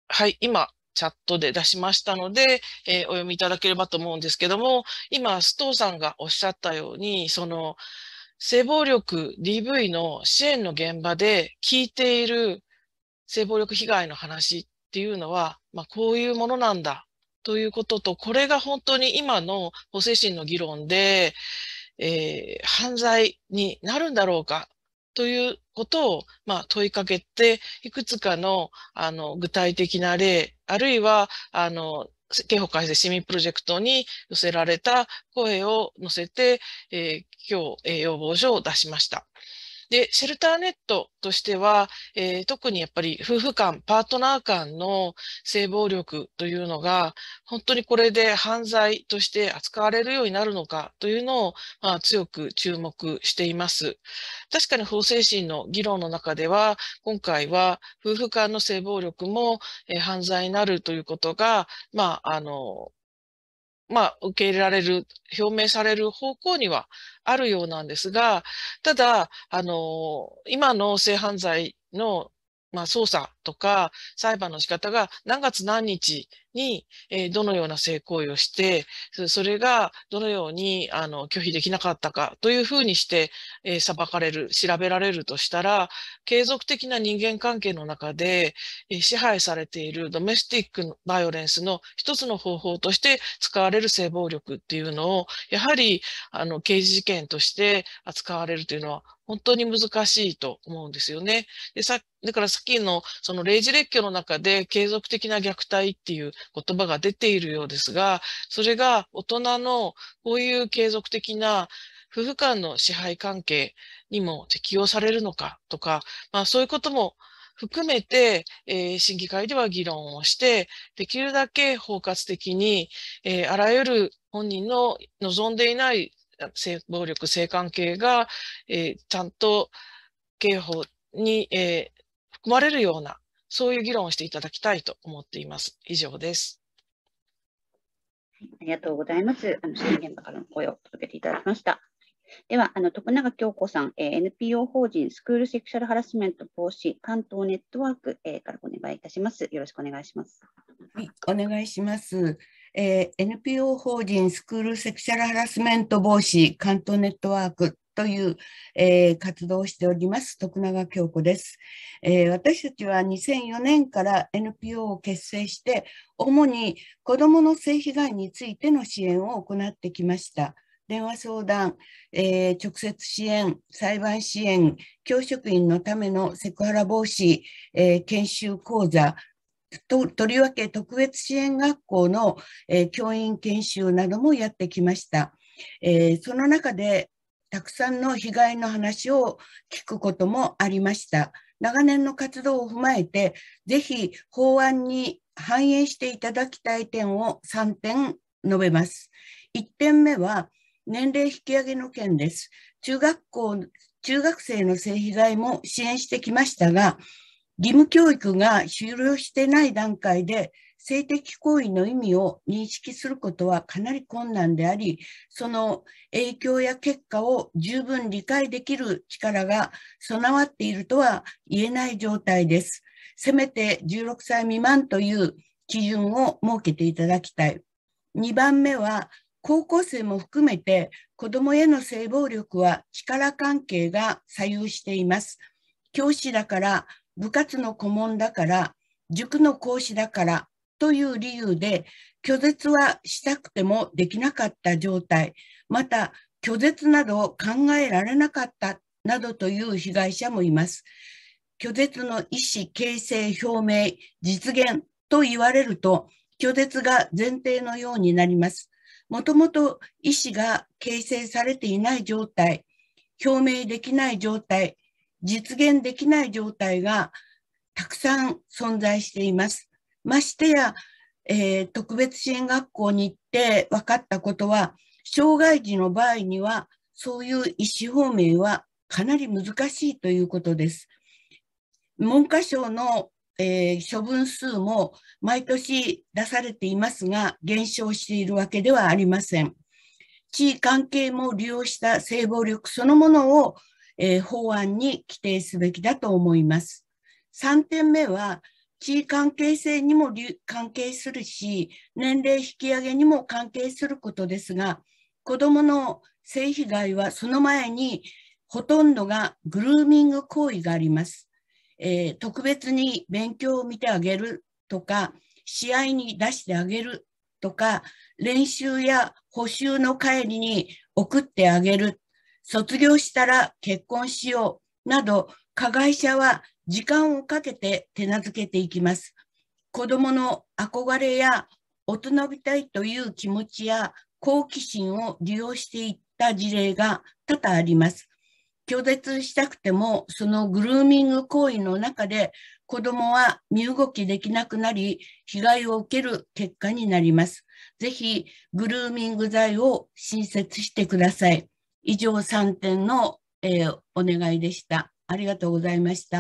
はい、今、チャットで出しましたので、えー、お読みいただければと思うんですけども、今、須藤さんがおっしゃったように、その、性暴力 ディーブイ の支援の現場で聞いている性暴力被害の話っていうのは、まあ、こういうものなんだということと、これが本当に今の法制審の議論で、えー、犯罪になるんだろうかということを、まあ、問いかけて、いくつかの、あの、具体的な例、あるいは、あの、刑法改正市民プロジェクトに寄せられた声を載せて、えー、今日、えー、要望書を出しました。で、シェルターネットとしては、えー、特にやっぱり夫婦間、パートナー間の性暴力というのが、本当にこれで犯罪として扱われるようになるのかというのを、まあ、強く注目しています。確かに法制審の議論の中では、今回は夫婦間の性暴力も、えー、犯罪になるということが、まあ、あの、まあ、受け入れられる、表明される方向にはあるようなんですが、ただ、あの、今の性犯罪の、まあ、捜査とか裁判の仕方が何月何日に、えー、どのような性行為をして、それがどのようにあの拒否できなかったかというふうにして、えー、裁かれる、調べられるとしたら、継続的な人間関係の中で、えー、支配されているドメスティックバイオレンスの一つの方法として使われる性暴力っていうのを、やはりあの刑事事件として扱われるというのは本当に難しいと思うんですよね。で、さ、だからさっきのその例示列挙の中で継続的な虐待っていう言葉が出ているようですが、それが大人のこういう継続的な夫婦間の支配関係にも適用されるのかとか、まあそういうことも含めて、えー、審議会では議論をして、できるだけ包括的に、えー、あらゆる本人の望んでいない性暴力、性関係が、えー、ちゃんと刑法に、えー、含まれるような、そういう議論をしていただきたいと思っています。以上です。 はい、ありがとうございます。あの、支援現場からの声を届けていただきました。では、あの徳永京子さん、えー、エヌピーオー 法人スクールセクシャルハラスメント防止関東ネットワーク、えー、からお願いいたします。よろしくお願いします。 はい、お願いします。えー、エヌピーオー 法人スクールセクシャルハラスメント防止関東ネットワークという、えー、活動をしております徳永京子です、えー。私たちはにせんよねんから エヌピーオー を結成して、主に子どもの性被害についての支援を行ってきました。電話相談、えー、直接支援、裁判支援、教職員のためのセクハラ防止、えー、研修講座、と, とりわけ特別支援学校の、えー、教員研修などもやってきました、えー。その中でたくさんの被害の話を聞くこともありました。長年の活動を踏まえて、ぜひ法案に反映していただきたい点をさんてん述べます。いってんめは年齢引き上げの件です。中学校、中学生の性被害も支援してきましたが、義務教育が終了していない段階で性的行為の意味を認識することはかなり困難であり、その影響や結果を十分理解できる力が備わっているとは言えない状態です。せめてじゅうろくさい未満という基準を設けていただきたい。にばんめは、高校生も含めて子どもへの性暴力は力関係が左右しています。教師だから、部活の顧問だから、塾の講師だからという理由で拒絶はしたくてもできなかった状態、また拒絶など考えられなかったなどという被害者もいます。拒絶の意思、形成、表明、実現と言われると拒絶が前提のようになります。もともと意思が形成されていない状態、表明できない状態、実現できない状態がたくさん存在しています。ましてや、えー、特別支援学校に行って分かったことは、障害児の場合にはそういう意思表明はかなり難しいということです。文科省の、えー、処分数も毎年出されていますが、減少しているわけではありません。地位関係も利用した性暴力そのものをえー、法案に規定すべきだと思います。さんてんめは、 地位関係性にも関係するし、年齢引き上げにも関係することですが、子どもの性被害はその前にほとんどがグルーミング行為があります。えー、特別に勉強を見てあげるとか、試合に出してあげるとか、練習や補習の帰りに送ってあげる、卒業したら結婚しようなど、加害者は時間をかけて手なずけていきます。子どもの憧れや大人びたいという気持ちや好奇心を利用していった事例が多々あります。拒絶したくても、そのグルーミング行為の中で子どもは身動きできなくなり、被害を受ける結果になります。ぜひ、グルーミング罪を新設してください。以上さんてんの、えー、お願いでした。ありがとうございました。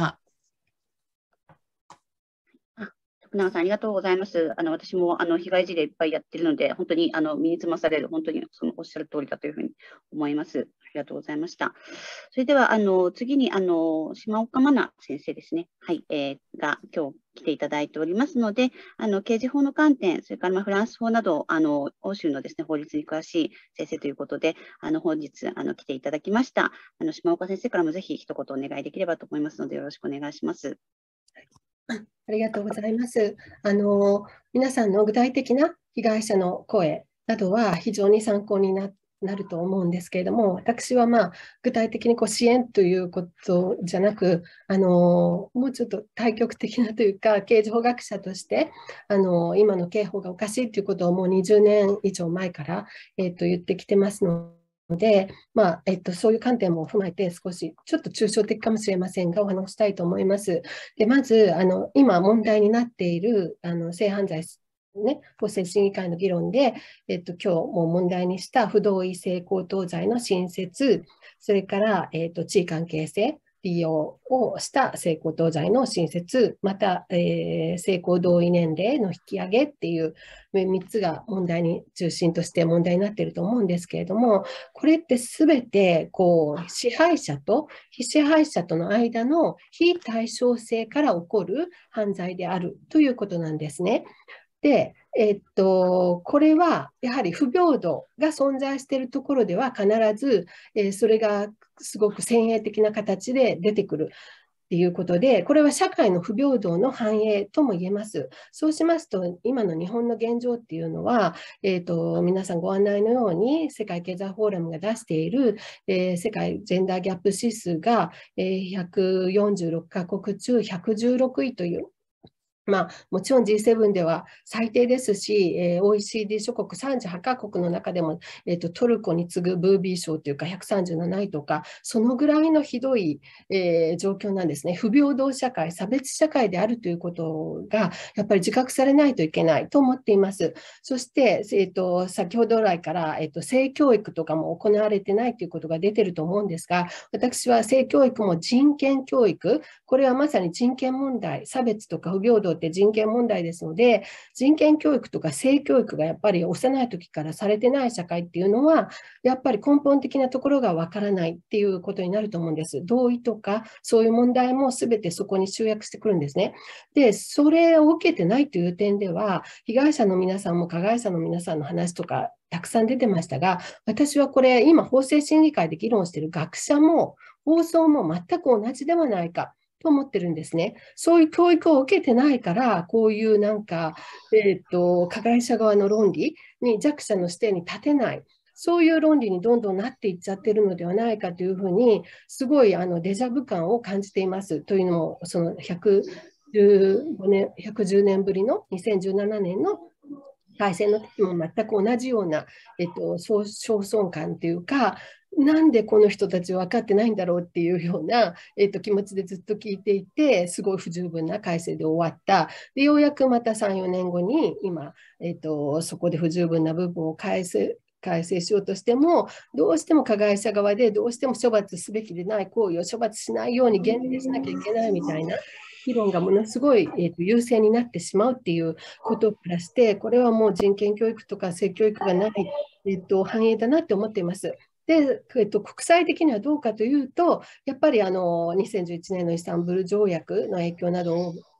徳永さん、ありがとうございます。あの私もあの被害事例いっぱいやってるので、本当にあの身につまされる、本当にそのおっしゃる通りだというふうに思います。ありがとうございました。それでは、あの次にあの島岡真奈先生ですね、はい、えー、が今日来ていただいておりますので、あの刑事法の観点、それからまあフランス法など、あの欧州のですね法律に詳しい先生ということで、あの本日あの来ていただきました。あの島岡先生からもぜひ一言お願いできればと思いますので、よろしくお願いします。 ありがとうございます。あの皆さんの具体的な被害者の声などは非常に参考にななると思うんですけれども、私は、まあ、具体的にこう支援ということじゃなく、あのもうちょっと対極的なというか、刑事法学者としてあの今の刑法がおかしいということをもうにじゅうねん以上前から、えー、と言ってきてますので、まあえっと、そういう観点も踏まえて少しちょっと抽象的かもしれませんがお話したいと思います。でまずあの今問題になっているあの性犯罪ね、法制審議会の議論で、えっと、今日も問題にした不同意性交等罪の新設、それから、えっと、地位関係性利用をした性交等罪の新設、また、えー、性交同意年齢の引き上げっていうみっつが問題に中心として問題になっていると思うんですけれども、これってすべてこう支配者と被支配者との間の非対称性から起こる犯罪であるということなんですね。で、えっと、これはやはり不平等が存在しているところでは必ず、えー、それがすごく先鋭的な形で出てくるっていうことで、これは社会の不平等の反映とも言えます。そうしますと、今の日本の現状っていうのは、えっと、皆さんご案内のように、世界経済フォーラムが出している、えー、世界ジェンダーギャップ指数が、えー、ひゃくよんじゅうろっかこく中ひゃくじゅうろくいという、まあ、もちろん ジーセブン では最低ですし、えー、オーイーシーディー 諸国さんじゅうはちカ国の中でも、えーと、トルコに次ぐブービー賞というかひゃくさんじゅうなないとか、そのぐらいのひどい、えー、状況なんですね。不平等社会、差別社会であるということがやっぱり自覚されないといけないと思っています。そして、えーと、先ほど来から、えーと、性教育とかも行われてないということが出てると思うんですが、私は性教育も人権教育、これはまさに人権問題、差別とか不平等って人権問題ですので、人権教育とか性教育がやっぱり幼い時からされてない社会っていうのは、やっぱり根本的なところがわからないっていうことになると思うんです。同意とかそういう問題も全てそこに集約してくるんですね。で、それを受けてないという点では、被害者の皆さんも加害者の皆さんの話とかたくさん出てましたが、私はこれ今法制審議会で議論している学者も放送も全く同じではないかと思ってるんですね。そういう教育を受けてないから、こういうなんか、えーと、加害者側の論理に弱者の視点に立てない、そういう論理にどんどんなっていっちゃってるのではないかというふうに、すごいあのデジャブ感を感じています。というのも、そのひゃくじゅうごねん、ひゃくじゅうねんぶりのにせんじゅうななねんの改正の時も全く同じような、えっと、焦燥感というか、なんでこの人たち分かってないんだろうっていうような、えっと、気持ちでずっと聞いていて、すごい不十分な改正で終わった。でようやくまたさん、よねんごに今、えっと、そこで不十分な部分を改正改正しようとしても、どうしても加害者側でどうしても処罰すべきでない行為を処罰しないように限定しなきゃいけないみたいな議論がものすごい、えーと、優勢になってしまうっていうことをプラスして、これはもう人権教育とか性教育がない、えーと、反映だなって思っています。で、えっと、国際的にはどうかというと、やっぱりあのにせんじゅういちねんのイスタンブール条約の影響などを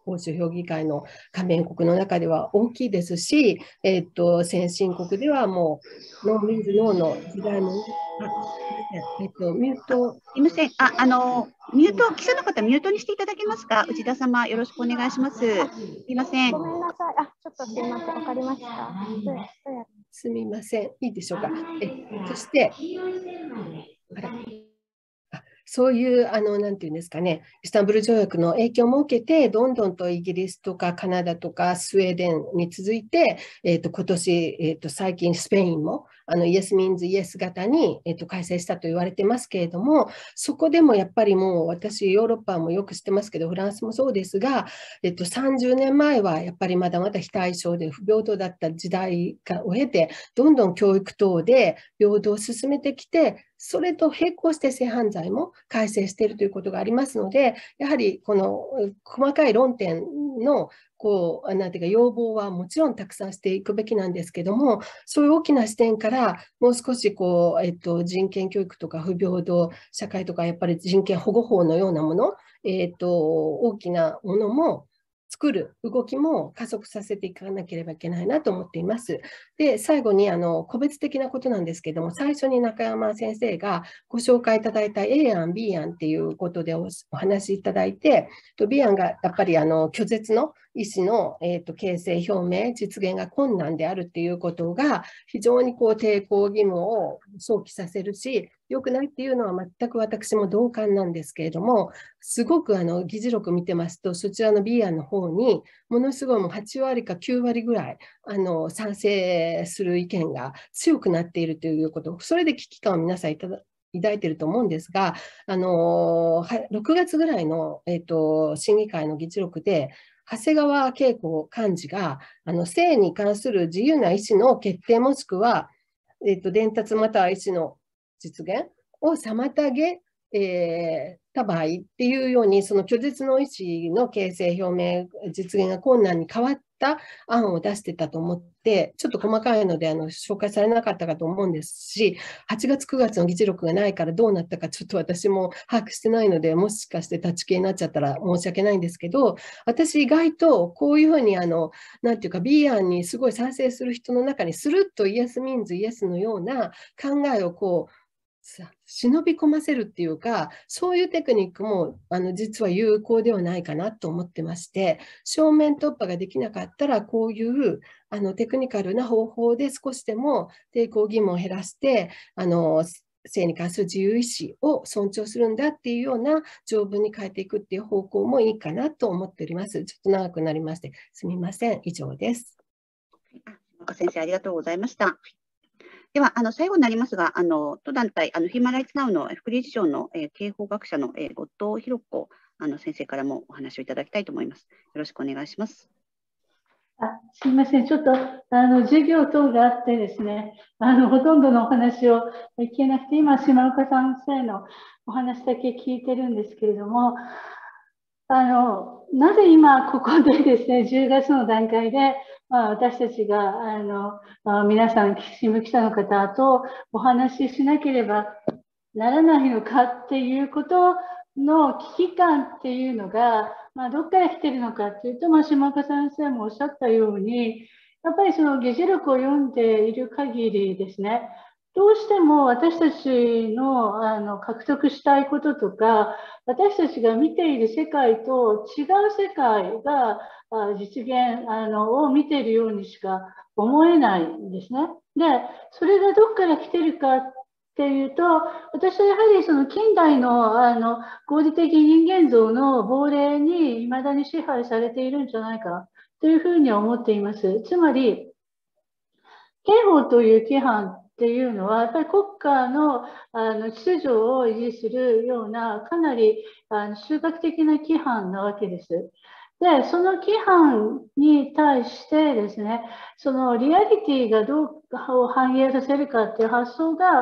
欧州評議会の加盟国の中では大きいですし、えー、と先進国ではもうノーミンズノーの時代も、あ、えっと、ミュート。 すみません。あ、あの、ミュート、記者の方、ミュートにしていただけますか。内田様、よろしくお願いします。すみません。 ごめんなさい。あ、ちょっとすみません。わかりました。 すみません。いいでしょうか。えそして、あらそういう、あの、なんていうんですかね、イスタンブール条約の影響も受けて、どんどんとイギリスとかカナダとかスウェーデンに続いて、えっと、今年、えっと、最近スペインも、あの、イエス・ミンズ・イエス型に、えっと、改正したと言われてますけれども、そこでもやっぱりもう、私、ヨーロッパもよく知ってますけど、フランスもそうですが、えっと、さんじゅうねんまえはやっぱりまだまだ非対称で不平等だった時代を経て、どんどん教育等で平等を進めてきて、それと並行して性犯罪も改正しているということがありますので、やはりこの細かい論点のこうなんていうか要望はもちろんたくさんしていくべきなんですけども、そういう大きな視点からもう少しこう、えっと、人権教育とか不平等社会とかやっぱり人権保護法のようなもの、えっと、大きなものも作る動きも加速させていかなければいけないなと思っています。で、最後にあの個別的なことなんですけども、最初に中山先生がご紹介いただいた A 案、B 案っていうことで お, お話しいただいて、B 案がやっぱりあの拒絶の意思の、えーと、形成表明、実現が困難であるっていうことが非常にこう抵抗義務を想起させるし、良くないっていうのは全く私も同感なんですけれども、すごくあの議事録見てますと、そちらの B 案の方にものすごいもうはちわりかきゅうわりぐらいあの賛成する意見が強くなっているということ、それで危機感を皆さんいただ抱いていると思うんですが、あのろくがつぐらいの、えーと、審議会の議事録で、長谷川恵子幹事があの性に関する自由な意思の決定もしくは、えーと、伝達または意思の実現を妨げ、えー、た場合っていうように、その拒絶の意思の形成表明実現が困難に変わった案を出してたと思って、ちょっと細かいのであの紹介されなかったかと思うんですし、はちがつくがつの議事録がないからどうなったかちょっと私も把握してないので、もしかして立ち消えになっちゃったら申し訳ないんですけど、私意外とこういうふうにあのなんていうか B 案にすごい賛成する人の中にスルッとイエスミンズイエスのような考えをこう忍び込ませるっていうか、そういうテクニックもあの実は有効ではないかなと思ってまして、正面突破ができなかったらこういうあのテクニカルな方法で少しでも抵抗義務を減らしてあの性に関する自由意志を尊重するんだっていうような条文に変えていくっていう方向もいいかなと思っております。ちょっと長くなりましてすみません。以上です。 岡先生ありがとうございました。では、あの最後になりますが、あの当団体、あのヒューマンライツナウの副理事長の、えー、刑法学者の、えー、後藤弘子あの先生からもお話をいただきたいと思います。よろしくお願いします。 あ、すみません、ちょっとあの授業等があってですね、あのほとんどのお話を聞けなくて、今、島岡先生のお話だけ聞いてるんですけれども、あのなぜ今ここでですね、じゅうがつの段階で、まあ、私たちがあのあ皆さん、新聞記者の方とお話ししなければならないのかっていうことの危機感っていうのが、まあ、どこから来ているのかっていうと、まあ、島岡先生もおっしゃったように、やっぱりその議事録を読んでいる限りですね、どうしても私たちの、あの獲得したいこととか、私たちが見ている世界と違う世界が実現あのを見ているようにしか思えないんですね。で、それがどこから来てるかっていうと、私はやはりその近代の、あの合理的人間像の亡霊に未だに支配されているんじゃないかというふうに思っています。つまり、刑法という規範っていうのは、やっぱり国家の、あの秩序を維持するような、かなりあの集学的な規範なわけです。で、その規範に対してですね、そのリアリティがどうを反映させるかっていう発想が、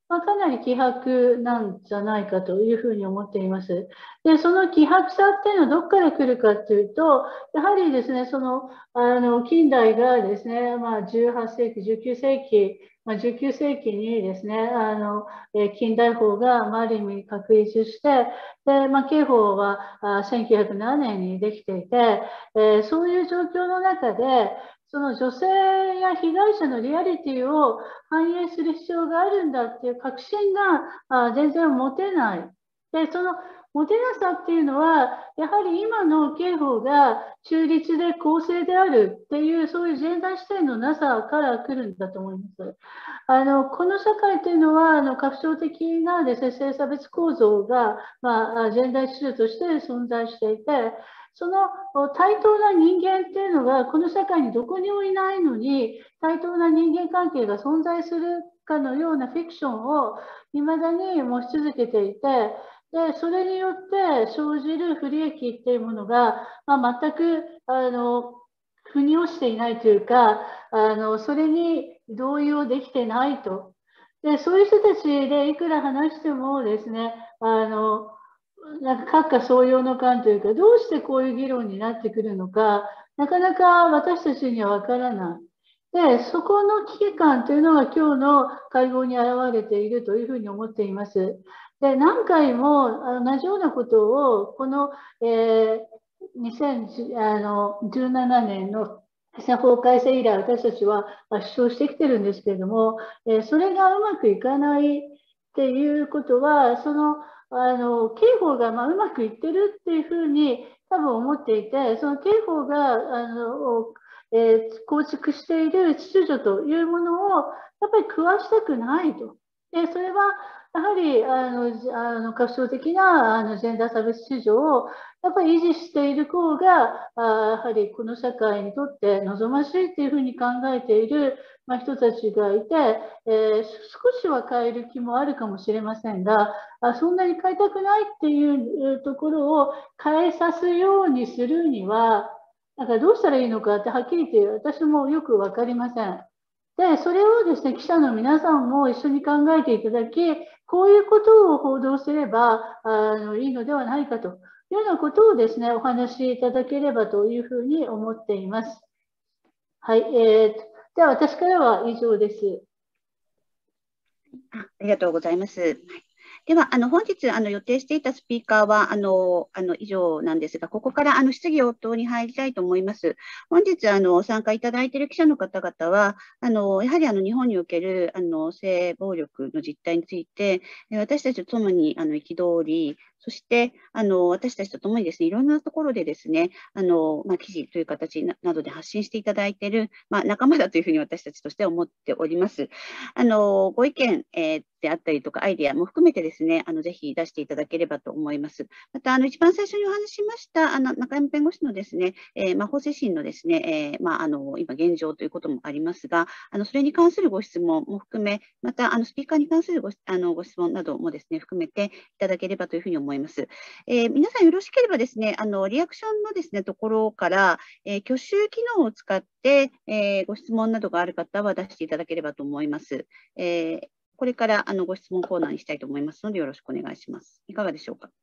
まあ、かなり希薄なんじゃないかというふうに思っています。で、その希薄さっていうのはどこから来るかというと、やはりですね、その、あの、近代がですね、まあ、じゅうはっせいき、じゅうきゅうせいき、まあ、じゅうきゅうせいきにですね、あの、え近代法が、まあ、ある意味確立して、で、まあ、刑法はあせんきゅうひゃくななねんにできていて、えー、そういう状況の中で、その女性や被害者のリアリティを反映する必要があるんだっていう確信が全然持てない。で、その持てなさっていうのは、やはり今の刑法が中立で公正であるっていう、そういうジェンダー視点のなさから来るんだと思います。あのこの社会というのは、あの拡張的なですね、性差別構造が、まあ、ジェンダー秩序として存在していて、その対等な人間っていうのが、この社会にどこにもいないのに、対等な人間関係が存在するかのようなフィクションを未だに持ち続けていて、でそれによって生じる不利益っていうものが、まあ、全くあの腑に落ちていないというか、あのそれに同意をできてないと。でそういう人たちでいくら話してもですね、あのなんか閣下相応の観というか、どうしてこういう議論になってくるのか、なかなか私たちには分からない。で、そこの危機感というのが今日の会合に表れているというふうに思っています。で、何回も同じようなことを、この、えー、にせんじゅうななねんの法改正以来、私たちは主張してきてるんですけれども、えー、それがうまくいかないっていうことは、その、あの刑法がまあうまくいってるっていうふうに多分思っていて、その刑法があの、えー、構築している秩序というものをやっぱり食わしたくないと。でそれはやはりあのあの拡張的なあのジェンダー差別秩序をやっぱり維持している方が、あやはりこの社会にとって望ましいというふうに考えている、まあ、人たちがいて、えー、少しは変える気もあるかもしれませんが、あそんなに変えたくないっていうところを変えさすようにするには、なんかどうしたらいいのかってはっきり言って私もよく分かりません。で、それをですね、記者の皆さんも一緒に考えていただき、こういうことを報道すればあのいいのではないかというようなことをですね、お話しいただければというふうに思っています。はい、えー、では私からは以上です。 あ、ありがとうございます。では、あの本日あの予定していたスピーカーはあのあの以上なんですが、ここからあの質疑応答に入りたいと思います。本日あの参加いただいている記者の方々は、あのやはりあの日本におけるあの性暴力の実態について、私たちと共にあの憤り、そしてあの私たちと共にですね、いろんなところでですね、あのまあ、記事という形などで発信していただいている、まあ、仲間だというふうに私たちとして思っております。あのご意見、えーであったりとか、アイデアも含めてですね、あのぜひ出していただければと思います。また、あの一番最初にお話ししました、あの中山弁護士のですね、えーまあ、法制審のですね、えーまあ、あの今現状ということもありますが、あのそれに関するご質問も含め、またあのスピーカーに関するごあのご質問などもですね、含めていただければというふうに思います。えー、皆さんよろしければですね、あのリアクションのですねところから、えー、挙手機能を使って、えー、ご質問などがある方は出していただければと思います。えーこれからあのご質問コーナーにしたいと思いますので、よろしくお願いします。いかがでしょうか。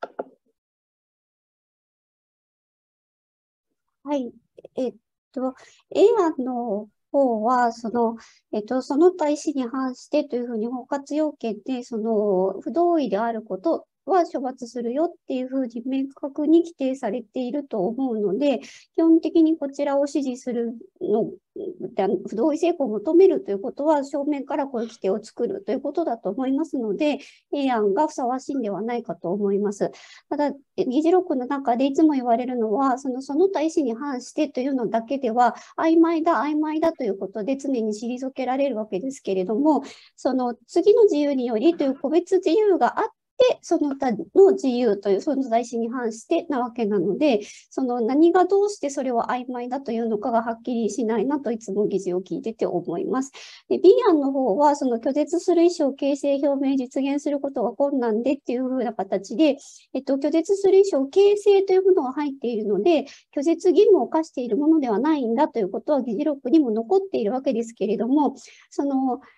はい。えっと、A 案の方は、その、えっと、その他意思に反してというふうに包括要件で、その、不同意であることは処罰するよっていうふうに明確に規定されていると思うので、基本的にこちらを支持するの、不同意性交を求めるということは、正面からこういう規定を作るということだと思いますので、A 案がふさわしいんではないかと思います。ただ、議事録の中でいつも言われるのは、そのその他意思に反してというのだけでは、曖昧だ、曖昧だということで常に退けられるわけですけれども、その次の自由によりという個別自由があって、で、その他の自由というその他意思に反してなわけなので、その何がどうしてそれは曖昧だというのかがはっきりしないなといつも議事を聞いてて思います。で B 案の方は、その拒絶する意思を形成表明実現することが困難でっていうふうな形で、えっと、拒絶する意思を形成というものが入っているので、拒絶義務を課しているものではないんだということは議事録にも残っているわけですけれども、その、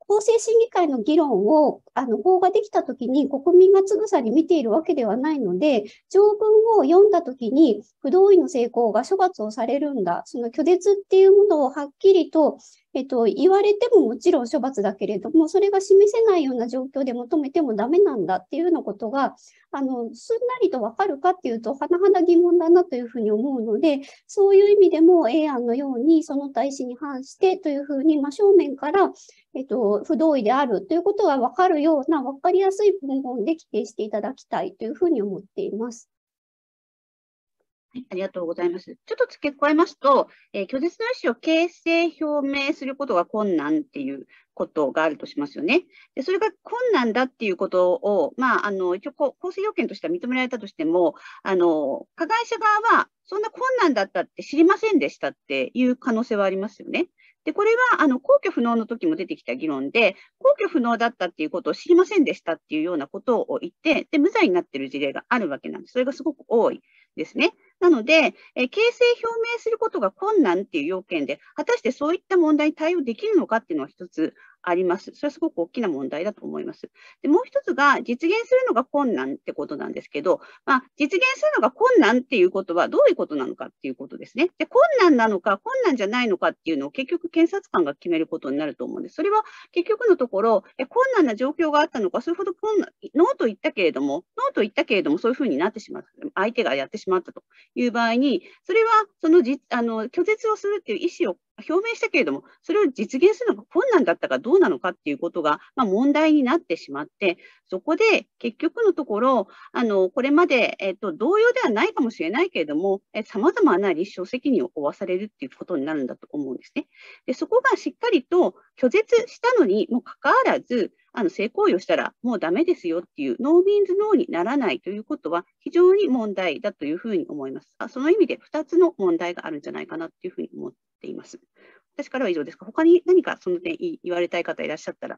法制審議会の議論を、あの、法ができたときに国民がつぶさに見ているわけではないので、条文を読んだときに不同意の成功が処罰をされるんだ。その拒絶っていうものをはっきりと、えっと、言われてももちろん処罰だけれども、それが示せないような状況で求めてもダメなんだっていうようなことが、あの、すんなりとわかるかっていうと、甚だ疑問だなというふうに思うので、そういう意味でも A 案のように、その対思に反してというふうに、真正面から、えっと、不同意であるということがわかるような、わかりやすい文言で規定していただきたいというふうに思っています。 はい、ありがとうございます。ちょっと付け加えますと、えー、拒絶の意思を形成表明することが困難っていうことがあるとしますよね。で、それが困難だっていうことを、まあ、あの、一応、構成要件としては認められたとしても、あの、加害者側は、そんな困難だったって知りませんでしたっていう可能性はありますよね。で、これは、あの、根拠不能の時も出てきた議論で、根拠不能だったっていうことを知りませんでしたっていうようなことを言って、で、無罪になっている事例があるわけなんです。それがすごく多いですね。なので、えー、形成表明することが困難っていう要件で、果たしてそういった問題に対応できるのかっていうのは一つあります。それはすごく大きな問題だと思います。で、もう一つが実現するのが困難ってことなんですけど、まあ、実現するのが困難っていうことはどういうことなのかっていうことですね。で、困難なのか困難じゃないのかっていうのを結局検察官が決めることになると思うんです。それは結局のところ、え困難な状況があったのか、それほど困難、ノーと言ったけれども、ノーと言ったけれども、そういうふうになってしまった。相手がやってしまったという場合に、それはそのじあの拒絶をするっていう意思を表明したけれども、それを実現するのが困難だったかどうなのかっていうことが、まあ、問題になってしまって、そこで結局のところ、あのこれまで、えっと、同様ではないかもしれないけれども、さまざまな立証責任を負わされるっていうことになるんだと思うんですね。で、そこがしっかりと拒絶したのにもかかわらず、あの性行為をしたらもうダメですよっていうノーミンズノーにならないということは非常に問題だというふうに思います。その意味でふたつの問題があるんじゃないかなというふうに思っています。私からは以上ですが、他に何かその点言われたい方いらっしゃったら、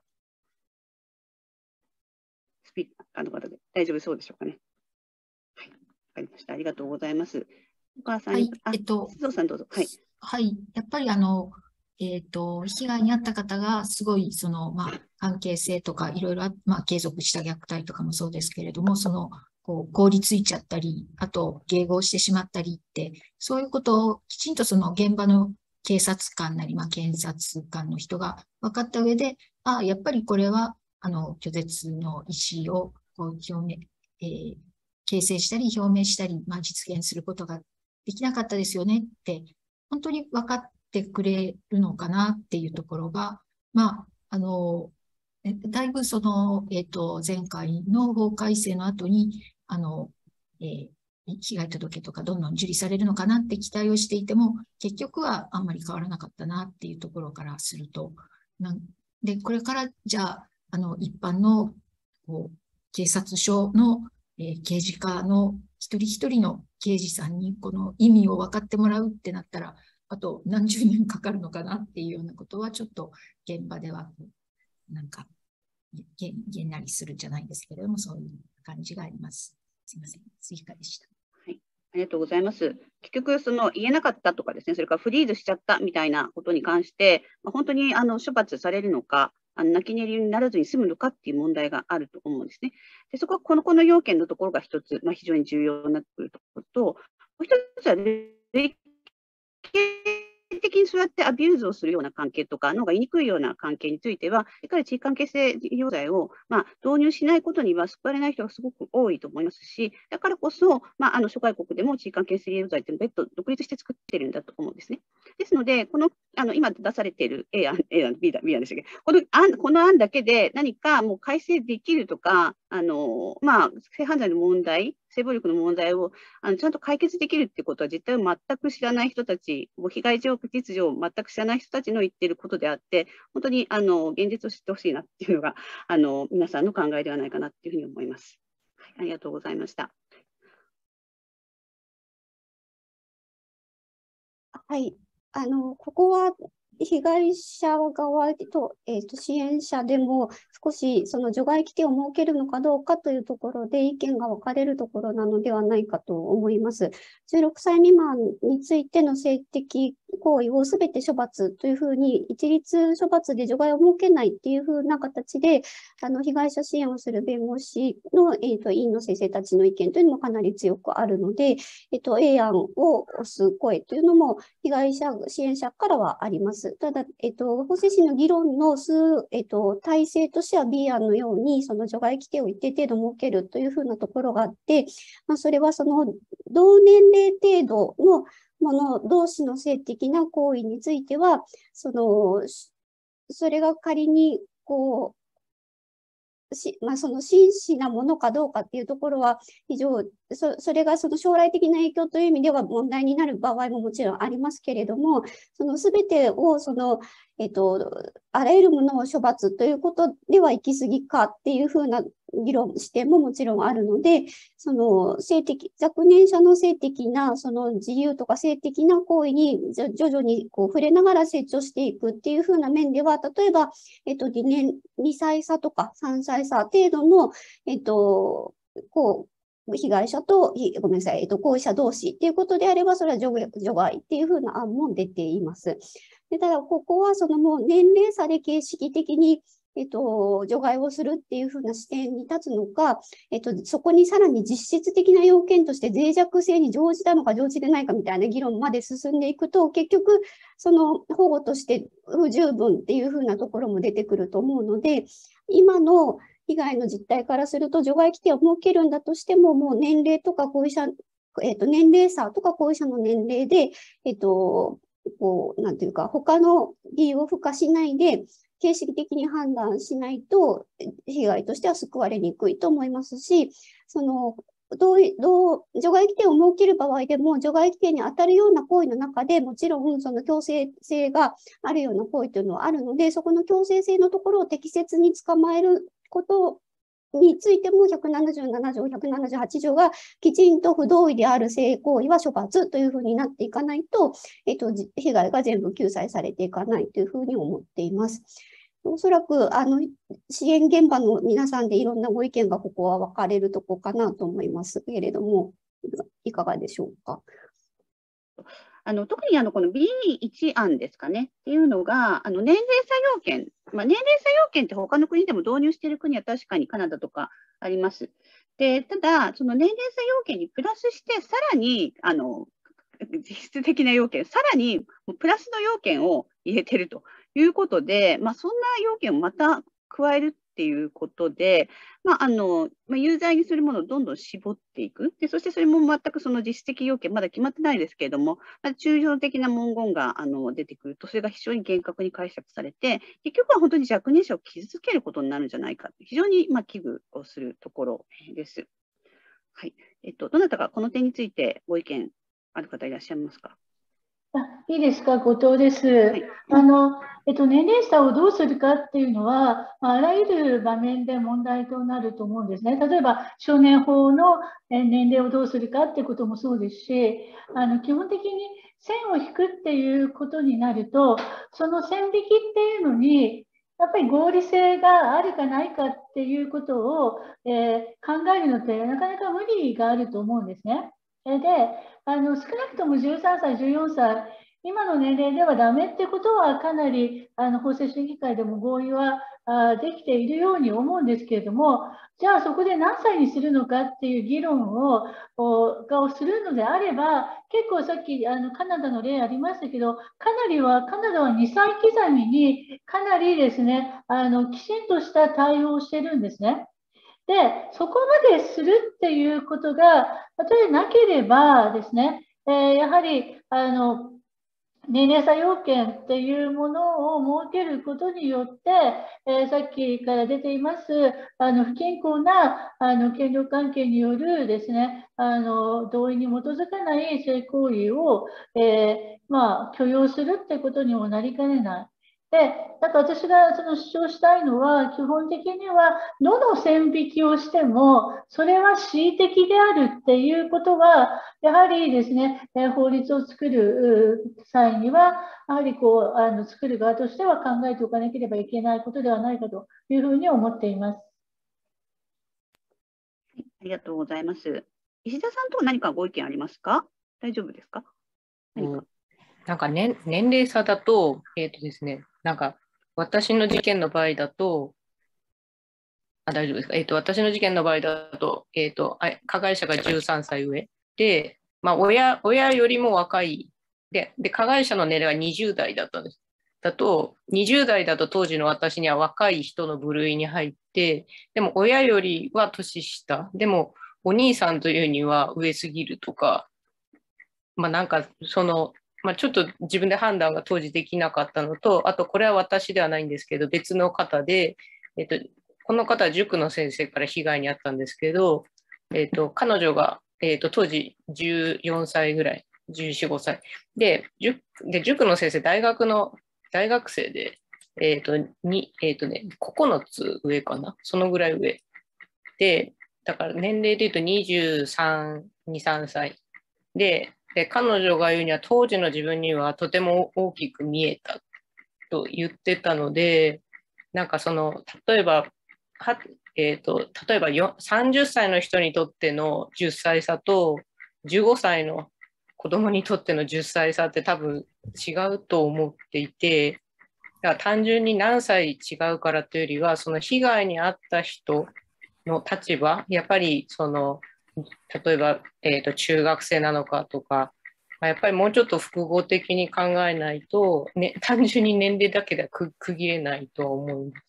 スピーカーの方で大丈夫そうでしょうかね。はい、わかりました。ありがとうございます。お母さん、 はい、えっと、 須藤さんどうぞ。はい。 はい、やっぱりあの、えっと、被害に遭った方がすごい、その、まあ、関係性とかいろいろ、まあ、継続した虐待とかもそうですけれども、その、こう、凍りついちゃったり、あと、迎合してしまったりって、そういうことをきちんとその現場の警察官なり、まあ、検察官の人が分かった上で、ああ、やっぱりこれは、あの、拒絶の意思を、こう、表明、えー、形成したり、表明したり、まあ、実現することができなかったですよねって、本当に分かってくれるのかなっていうところが、まあ、あの、だいぶその、えっと、前回の法改正の後に、あの、えー、被害届とかどんどん受理されるのかなって期待をしていても、結局はあんまり変わらなかったなっていうところからすると、なんで、これからじゃあ、あの、一般のこう警察署の、えー、刑事課の一人一人の刑事さんにこの意味を分かってもらうってなったら、あと何十年かかるのかなっていうようなことは、ちょっと現場では、なんか、げ、げんなりするんじゃないですけれども、そういう感じがあります。すみません、追加でした。 はい、ありがとうございます。結局、その言えなかったとかですね、それからフリーズしちゃったみたいなことに関して、まあ、本当にあの処罰されるのか、あの泣き寝入りにならずに済むのかっていう問題があると思うんですね。で、そこはこのこの要件のところが一つ、まあ、非常に重要になってくるところと、もう一つは、累計的にそうやってアビューズをするような関係とか、のが言いにくいような関係については、やっぱり地位関係性利用罪を、まあ、導入しないことには救われない人がすごく多いと思いますし、だからこそ、まあ、あの諸外国でも地位関係性利用罪というのを別途独立して作っているんだと思うんですね。ですので、このあの今出されている A 案、A 案、B 案、B 案でしたっけ、この案、この案だけで何かもう改正できるとか、あのまあ、性犯罪の問題、性暴力の問題をあのちゃんと解決できるっていうことは実態を全く知らない人たち、もう被害状況、秩序を全く知らない人たちの言っていることであって、本当にあの現実を知ってほしいなっていうのがあの皆さんの考えではないかなっていうふうに思います。はい、ありがとうございました。 はい、あのここは被害者側と、えーと、支援者でも少しその除外規定を設けるのかどうかというところで意見が分かれるところなのではないかと思います。じゅうろくさい未満についての性的行為をすべて処罰というふうに、一律処罰で除外を設けないっていうふうな形で、あの被害者支援をする弁護士の、えーと、委員の先生たちの意見というのもかなり強くあるので、えっと、A 案を推す声というのも被害者支援者からはあります。ただ、えっと、法制審の議論の数、えっと、体制としては B 案のように、その除外規定を一定程度設けるというふうなところがあって、まあ、それはその同年齢程度のもの同士の性的な行為については、その、それが仮に、こう、しまあ、その真摯なものかどうかっていうところは、非常、そ、それがその将来的な影響という意味では問題になる場合ももちろんありますけれども、その全てを、その、えっと、あらゆるものを処罰ということでは行き過ぎかっていうふうな議論してももちろんあるので、その性的、若年者の性的なその自由とか性的な行為に徐々にこう触れながら成長していくっていうふうな面では、例えば、えっと、にねん、にさい差とかさんさい差程度の、えっと、こう、被害者と、ごめんなさい、えっと、行為者同士っていうことであれば、それは除外、除外っていうふうな案も出ています。でただ、ここはそのもう年齢差で形式的に、えっと、除外をするっていうふうな視点に立つのか、えっと、そこにさらに実質的な要件として脆弱性に乗じたのか乗じてないかみたいな議論まで進んでいくと、結局、その保護として不十分っていうふうなところも出てくると思うので、今の被害の実態からすると除外規定を設けるんだとしても、もう年齢とか行為者、えっと、年齢差とか行為者の年齢で、えっと、こう、なんていうか、他の理由を付加しないで、形式的に判断しないと、被害としては救われにくいと思いますし、その、どう、どう、除外規定を設ける場合でも、除外規定に当たるような行為の中でもちろん、その強制性があるような行為というのはあるので、そこの強制性のところを適切に捕まえることについてもひゃくななじゅうなな条、ひゃくななじゅうはち条がきちんと不同意である性行為は処罰というふうになっていかないと、えっと、被害が全部救済されていかないというふうに思っています。おそらくあの支援現場の皆さんでいろんなご意見がここは分かれるところかなと思いますけれども、いかがでしょうか。 あの特にあのこの ビーワン 案ですかねっていうのが、あの年齢差要件、まあ、年齢差要件って他の国でも導入している国は確かにカナダとかあります。でただ、その年齢差要件にプラスして、さらにあの実質的な要件、さらにプラスの要件を入れているということで、まあ、そんな要件をまた加えるっていうことで、まああのまあ、有罪にするものをどんどん絞っていく。でそしてそれも全くその実質的要件、まだ決まってないですけれども、まあ、抽象的な文言があの出てくると、それが非常に厳格に解釈されて、結局は本当に若年者を傷つけることになるんじゃないか、非常にまあ危惧をするところです。はい。えっと、どなたかこの点についてご意見ある方いらっしゃいますか。 あ、いいですか、後藤です。はい、あの、えっと、年齢差をどうするかっていうのは、あらゆる場面で問題となると思うんですね。例えば、少年法の年齢をどうするかっていうこともそうですし、あの、基本的に線を引くっていうことになると、その線引きっていうのに、やっぱり合理性があるかないかっていうことを、えー、考えるのってなかなか無理があると思うんですね。で、あの少なくともじゅうさんさい、じゅうよんさい、今の年齢ではダメってことはかなりあの法制審議会でも合意はあできているように思うんですけれども、じゃあそこで何歳にするのかっていう議論ををするのであれば、結構さっきあのカナダの例ありましたけど、かなりはカナダはにさい刻みにかなりですね、あのきちんとした対応をしてるんですね。で、そこまでするっていうことが、例えなければですね、えー、やはり、あの、年齢差要件っていうものを設けることによって、えー、さっきから出ています、あの不健康なあの権力関係によるですね、あの同意に基づかない性行為を、えー、まあ、許容するってことにもなりかねない。で、なんか私がその主張したいのは、基本的には、どの線引きをしても、それは恣意的であるっていうことは、やはりですね、法律を作る際には、やはりこう、あの作る側としては考えておかなければいけないことではないかというふうに思っています。 ありがとうございます。石田さんとは何かご意見ありますか？大丈夫ですか？何か。 なんか年、年齢差だと、えっとですね、なんか私の事件の場合だと、あ、大丈夫ですか。えっと、私の事件の場合だと、えっと、あ加害者がじゅうさんさい上で、まあ、親、親よりも若い。で、で、加害者の年齢はにじゅう代だったんです。だと、にじゅう代だと当時の私には若い人の部類に入って、でも親よりは年下。でも、お兄さんというには上すぎるとか、まあなんか、その、まあちょっと自分で判断が当時できなかったのと、あとこれは私ではないんですけど、別の方で、えっと、この方は塾の先生から被害に遭ったんですけど、えっと、彼女が、えっと、当時じゅうよんさいぐらい、じゅうよん、ごさい。で、塾で塾の先生、大学の、大学生で、えっと、に、えっとね、ここのつ上かな、そのぐらい上。で、だから年齢で言うとにじゅうさん、に、さんさい。で、で、彼女が言うには当時の自分にはとても大きく見えたと言ってたので、なんかその、例えば、はえーと、例えばよさんじゅっさいの人にとってのじゅっさい差とじゅうごさいの子供にとってのじゅっさい差って多分違うと思っていて、だから単純に何歳違うからというよりは、その被害に遭った人の立場、やっぱりその、例えば、えーと、中学生なのかとか、まあ、やっぱりもうちょっと複合的に考えないと、ね、単純に年齢だけでは区切れないとは思います。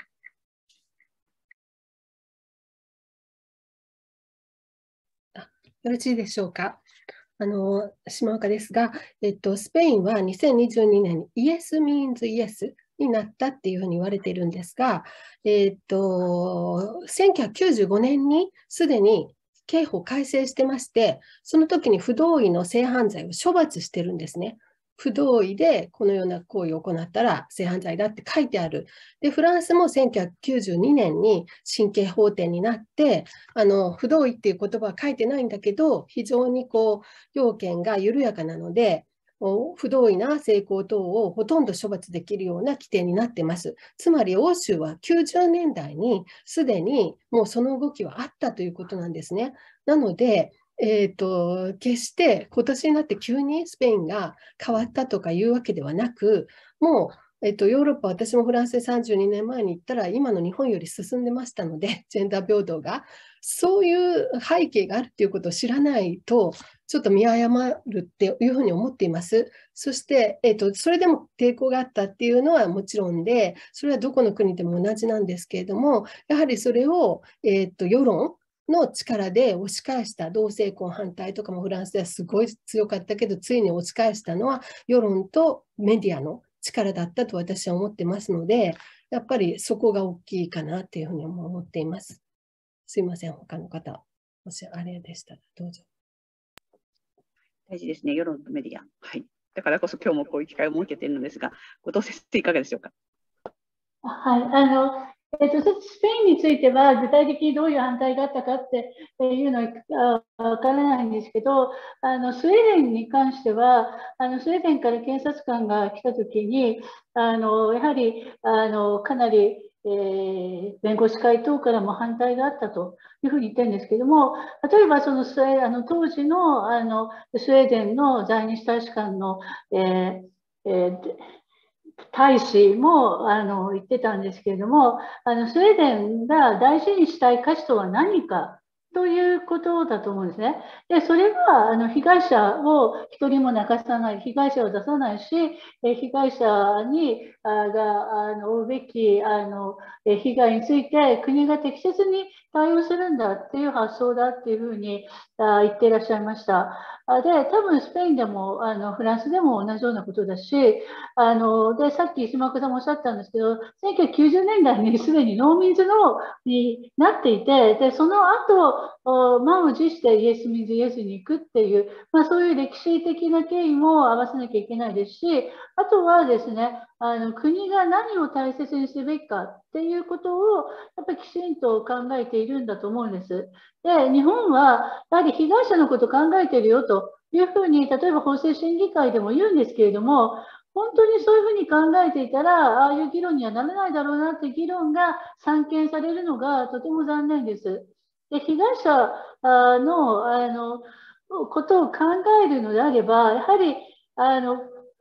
よろしいでしょうか。あの島岡ですが、えっと、スペインはにせんにじゅうにねんに Yes means Yes になったっていうふうに言われているんですが、えっと、せんきゅうひゃくきゅうじゅうごねんにすでに刑法改正してまして、その時に不同意の性犯罪を処罰してるんですね。不同意でこのような行為を行ったら性犯罪だって書いてある。で、フランスもせんきゅうひゃくきゅうじゅうにねんに新刑法典になって、あの不同意っていう言葉は書いてないんだけど、非常にこう要件が緩やかなので、不同意な性交等をほとんど処罰できるような規定になっています。つまり欧州はきゅうじゅうねんだいにすでにもうその動きはあったということなんですね。なので、えーと、決して今年になって急にスペインが変わったとかいうわけではなく、もう、えーと、ヨーロッパ、私もフランスでさんじゅうにねんまえに行ったら今の日本より進んでましたので、ジェンダー平等が。そういう背景があるということを知らないと、ちょっと見誤るっていうふうに思っています。そして、えーと、それでも抵抗があったっていうのはもちろんで、それはどこの国でも同じなんですけれども、やはりそれを、えーと、世論の力で押し返した。同性婚反対とかもフランスではすごい強かったけど、ついに押し返したのは世論とメディアの力だったと私は思ってますので、やっぱりそこが大きいかなというふうに思っています。すいません、他の方、もしあれでしたらどうぞ。 大事ですね、世論とメディア。はい。だからこそ今日もこういう機会を設けているのですが、後藤先生、いかがでしょうか。 はい、あの、えっと、スペインについては具体的にどういう反対があったかっていうのはわからないんですけど、あのスウェーデンに関しては、あのスウェーデンから検察官が来たときに、あのやはりあのかなり、えー、弁護士会等からも反対があったというふうに言ってるんですけども、例えばそのスウェあの当時の、あのスウェーデンの在日大使館の、えーえー大使もあの言ってたんですけれども、あのスウェーデンが大事にしたい価値とは何かということだと思うんですね。で、それはあの被害者を一人も泣かさない、被害者を出さないし、被害者にあがあの負うべきあの被害について国が適切に対応するんだっていう発想だっていうふうにあ言っていらっしゃいました。で、多分スペインでもあのフランスでも同じようなことだし、あのでさっき島岡さんもおっしゃったんですけど、せんきゅうひゃくきゅうじゅうねんだいにすでにノーミンズノーになっていて、でその後満を持してイエス・ミンズ・イエスに行くっていう、まあ、そういう歴史的な経緯も合わせなきゃいけないですし、あとはですね、あの国が何を大切にすべきかっていうことをやっぱりきちんと考えているんだと思うんです。で、日本はやはり被害者のことを考えているよというふうに、例えば法制審議会でも言うんですけれども、本当にそういうふうに考えていたら、ああいう議論にはならないだろうなという議論が散見されるのがとても残念です。で、被害者の、あのことを考えるのであれば、やはりあの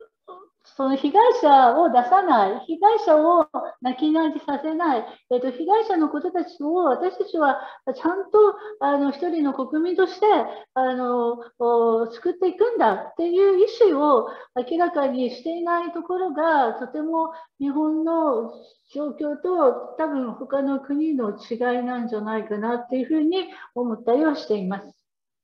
その被害者を出さない、被害者を泣き泣きさせない、えっと、被害者のことたちを私たちはちゃんとあの一人の国民としてあの救っていくんだっていう意思を明らかにしていないところが、とても日本の状況と多分他の国の違いなんじゃないかなっていうふうに思ったりはしています。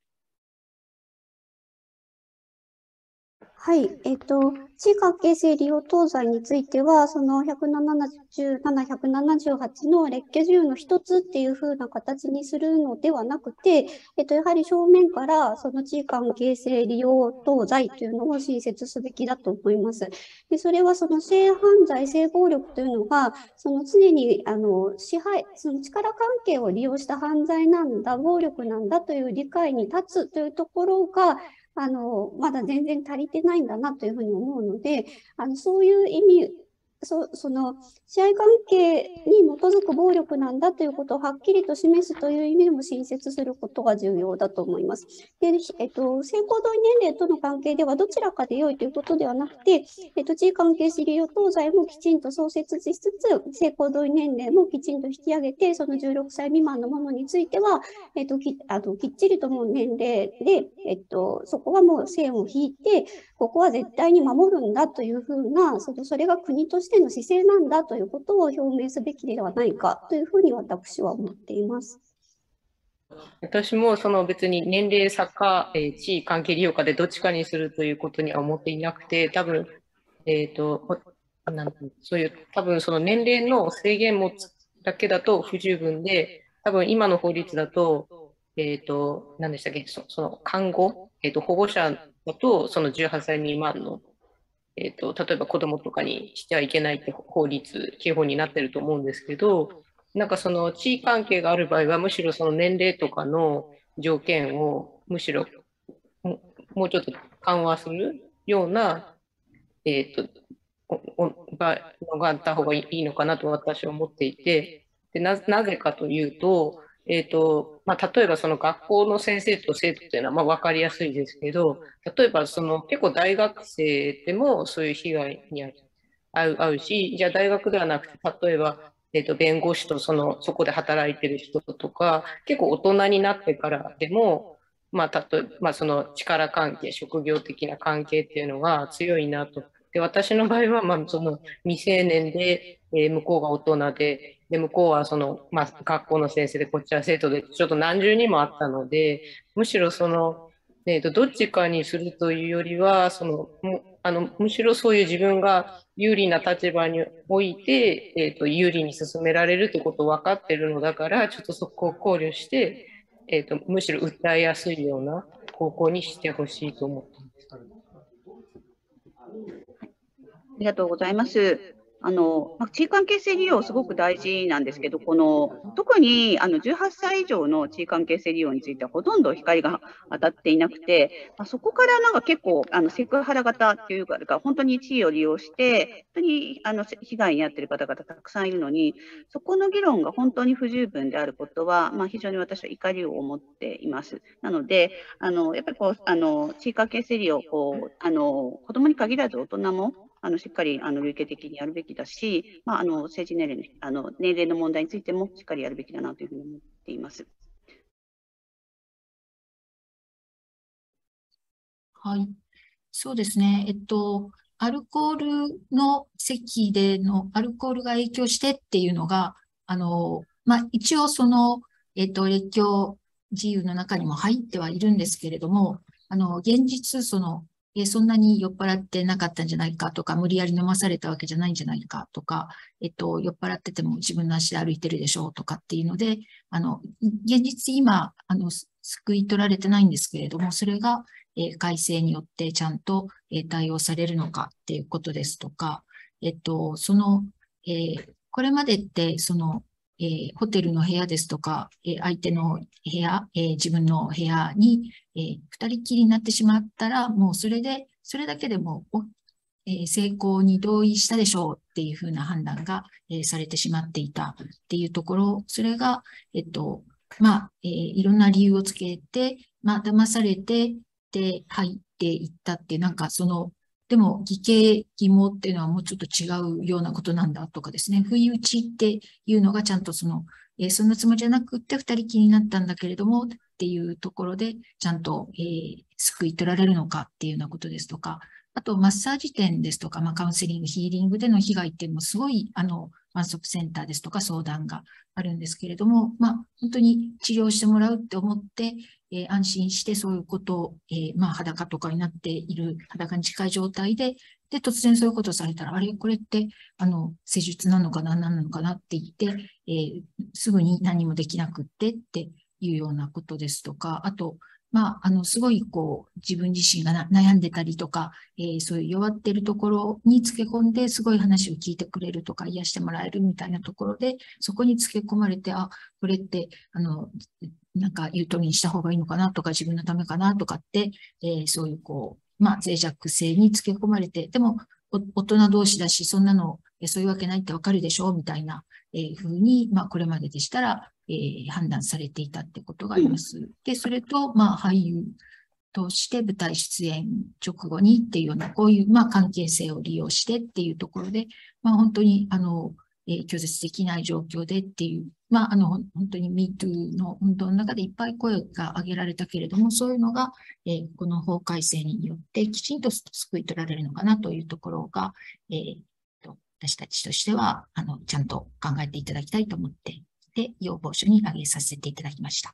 はい、えっと、地位関係性利用等罪については、そのひゃくななじゅうなな、ひゃくななじゅうはちの列挙事由の一つっていう風な形にするのではなくて、えっと、やはり正面からその地位関係性利用等罪というのを新設すべきだと思います。で、それはその性犯罪、性暴力というのが、その常にあの支配、その力関係を利用した犯罪なんだ、暴力なんだという理解に立つというところが、あの、まだ全然足りてないんだなというふうに思うので、あの、そういう意味、そ, その支配関係に基づく暴力なんだということをはっきりと示すという意味でも新設することが重要だと思います。で、えっと、性行動年齢との関係ではどちらかで良いということではなくて、えっと、地位関係性利用等罪もきちんと創設しつつ、性行動年齢もきちんと引き上げて、そのじゅうろくさい未満のものについては、えっと、き, あのきっちりともう年齢で、えっと、そこはもう線を引いて、ここは絶対に守るんだというふうな、そのそれが国としての姿勢なんだということを表明すべきではないかというふうに私は思っています。 私もその別に年齢差か、えー、地位関係利用かでどっちかにするということには思っていなくて、多分、えっと、なんそういう多分その年齢の制限もだけだと不十分で、多分今の法律だと、えっと、何でしたっけ、そ, その看護、えっと、保護者だとそのじゅうはっさい未満のえーと、例えば子供とかにしてはいけないって法律、基本になってると思うんですけど、なんかその地位関係がある場合は、むしろその年齢とかの条件をむしろもうちょっと緩和するような、えーと、があった方がいいのかなと私は思っていて、で な, なぜかというと、えーとまあ、例えばその学校の先生と生徒というのはまあ分かりやすいですけど、例えばその結構大学生でもそういう被害に遭う、遭うし、じゃあ大学ではなくて、例えば、えーと弁護士とそのそこで働いてる人とか、結構大人になってからでも、まあ、例えば、まあ、その力関係、職業的な関係っていうのが強いなと。で、私の場合は、まあ、その未成年で、えー、向こうが大人で、で、向こうはその、まあ、学校の先生で、こっちは生徒で、ちょっと何重にもあったので、むしろその、えーと、どっちかにするというよりは、その、むあのむしろそういう自分が有利な立場において、えーと、有利に進められるということを分かっているのだから、ちょっとそこを考慮して、えーと、むしろ訴えやすいような方向にしてほしいと思っています。 ありがとうございます。あの地位関係性利用すごく大事なんですけど、この特にあのじゅうはっさい以上の地位関係性利用についてはほとんど光が当たっていなくて、まあ、そこからなんか結構あのセクハラ型っていうか、本当に地位を利用して本当にあの被害に遭っている方々たくさんいるのに、そこの議論が本当に不十分であることは、まあ、非常に私は怒りを持っています。なので、あのやっぱりこうあの地位関係性利用をこうあの子どもに限らず大人もあのしっかりあの類型的にやるべきだし、まあ、あの成人年齢のあの年齢の問題についてもしっかりやるべきだなというふうに思っています。 はい、そうですね。えっと、アルコールの席でのアルコールが影響してっていうのが、あの、まあ、一応その、えっと、列挙事由の中にも入ってはいるんですけれども、あの、現実、その、えそんなに酔っ払ってなかったんじゃないかとか、無理やり飲まされたわけじゃないんじゃないかとか、えっと、酔っ払ってても自分の足で歩いてるでしょうとかっていうので、あの、現実今、あの、救い取られてないんですけれども、それが、えー、改正によってちゃんと、えー、対応されるのかっていうことですとか、えっと、その、えー、これまでって、その、えー、ホテルの部屋ですとか、えー、相手の部屋、えー、自分の部屋に、えー、二人きりになってしまったら、もうそれで、それだけでも、えー、成功に同意したでしょうっていうふうな判断が、えー、されてしまっていたっていうところ、それが、えっと、まあ、えー、いろんな理由をつけて、まあ、騙されて、で、入っていったって、なんかその、 でも偽計疑問っていうのはもうちょっと違うようなことなんだとかですね、不意打ちっていうのがちゃんとその、えー、そんなつもりじゃなくって二人きりになったんだけれどもっていうところでちゃんと、えー、救い取られるのかっていうようなことですとか、あとマッサージ店ですとか、まあ、カウンセリング、ヒーリングでの被害っていうのもすごい、あの、満足センターですとか相談があるんですけれども、まあ、本当に治療してもらうって思って、えー、安心してそういうことを、えー、まあ、裸とかになっている、裸に近い状態で、で、突然そういうことをされたら、あれ、これって、あの、施術なのかな、何なのかなって言って、えー、すぐに何もできなくってっていうようなことですとか、あと、まあ、あの、すごい、こう、自分自身がな悩んでたりとか、えー、そういう弱ってるところにつけ込んで、すごい話を聞いてくれるとか、癒してもらえるみたいなところで、そこにつけ込まれて、あ、これって、あの、なんか言う通りにした方がいいのかなとか、自分のためかなとかって、えー、そういう、こう、まあ、脆弱性につけ込まれて、でも、大人同士だし、そんなの、そういうわけないってわかるでしょみたいな、えー、ふうに、まあ、これまででしたら、えー、判断されていたってことがあります。で、それと、まあ、俳優として舞台出演直後にっていうような、こういう、まあ、関係性を利用してっていうところで、まあ、本当に、あの、えー、拒絶できない状況でっていう、まあ、あの、本当に ミートゥー の運動の中でいっぱい声が上げられたけれども、そういうのが、えー、この法改正によってきちんと救い取られるのかなというところが、えー、私たちとしては、あの、ちゃんと考えていただきたいと思って、で、要望書に挙げさせていただきました。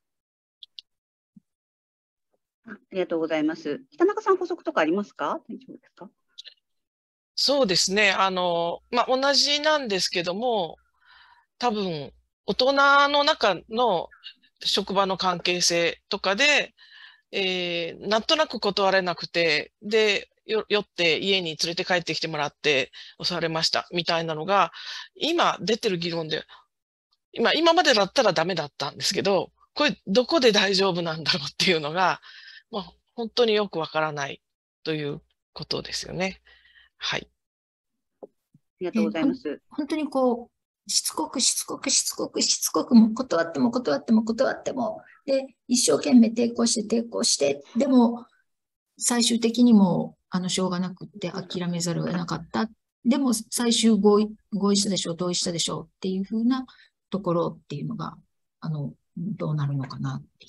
ありがとうございます。北中さん、補足とかありますか？大丈夫ですか？ そうですね。あの、まあ、同じなんですけども、多分、大人の中の職場の関係性とかで、えー、なんとなく断れなくて、で、よ、酔って家に連れて帰ってきてもらって襲われましたみたいなのが、今出てる議論で、今、今までだったらダメだったんですけど、これどこで大丈夫なんだろうっていうのが、まあ、本当によくわからないということですよね。はい。 ありがとうございます。 本当にこう、しつこくしつこくしつこくしつこくも断っても断っても断っても、で、一生懸命抵抗して抵抗して、でも、最終的にも、あの、しょうがなくって諦めざるを得なかった。でも、最終合意、合意したでしょう、同意したでしょうっていうふうなところっていうのが、あの、どうなるのかなっていう。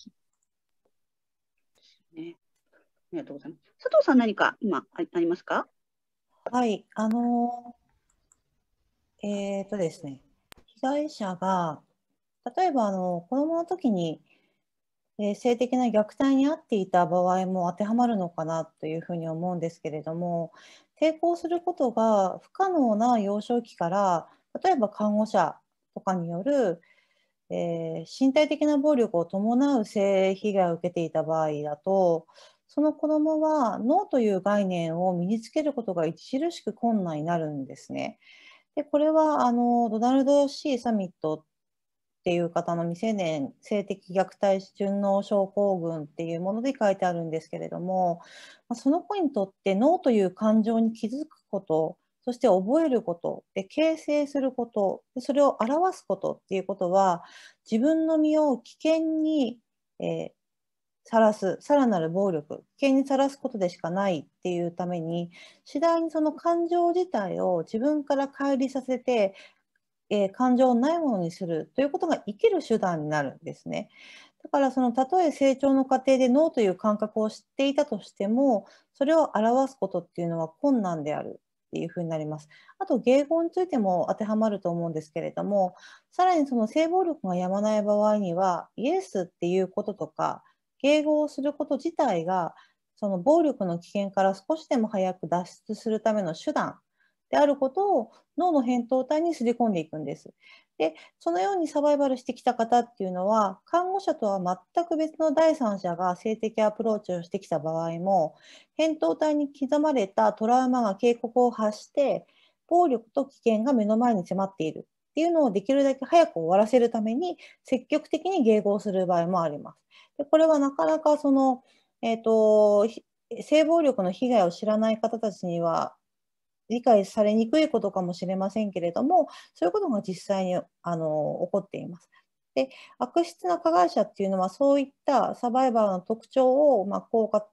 ね、ありがとうございます。佐藤さん、何か今ありますか？ はい、あの、えっとですね、被害者が、例えば、あの、子供の時に、えー、性的な虐待に遭っていた場合も当てはまるのかなというふうに思うんですけれども、抵抗することが不可能な幼少期から、例えば看護者とかによる、えー、身体的な暴力を伴う性被害を受けていた場合だと、その子どもはノーという概念を身につけることが著しく困難になるんですね。で、これはあのドナルド・シー・サミットっていう方の未成年性的虐待順応症候群っていうもので書いてあるんですけれども、その子にとってノーという感情に気づくこと、そして覚えること、で形成すること、でそれを表すことっていうことは、自分の身を危険に、えー、さらす、さらなる暴力、危険にさらすことでしかないっていうために、次第にその感情自体を自分から乖離させて、えー、感情をないものにするということが生きる手段になるんですね。だからそのたとえ成長の過程でノーという感覚を知っていたとしても、それを表すことっていうのは困難であるっていうふうになります。あと迎合についても当てはまると思うんですけれども、さらにその性暴力がやまない場合には、イエスっていうこととか、迎合をすること自体が、その暴力の危険から少しでも早く脱出するための手段であることを脳の扁桃体にすり込んでいくんです。で、そのようにサバイバルしてきた方っていうのは、看護者とは全く別の第三者が性的アプローチをしてきた場合も、扁桃体に刻まれたトラウマが警告を発して、暴力と危険が目の前に迫っているっていうのをできるだけ早く終わらせるために、積極的に迎合する場合もあります。でこれはなかなかその、えーと、性暴力の被害を知らない方たちには理解されにくいことかもしれませんけれども、そういうことが実際にあの起こっています。で、悪質な加害者っていうのは、そういったサバイバーの特徴を、まあ、効果的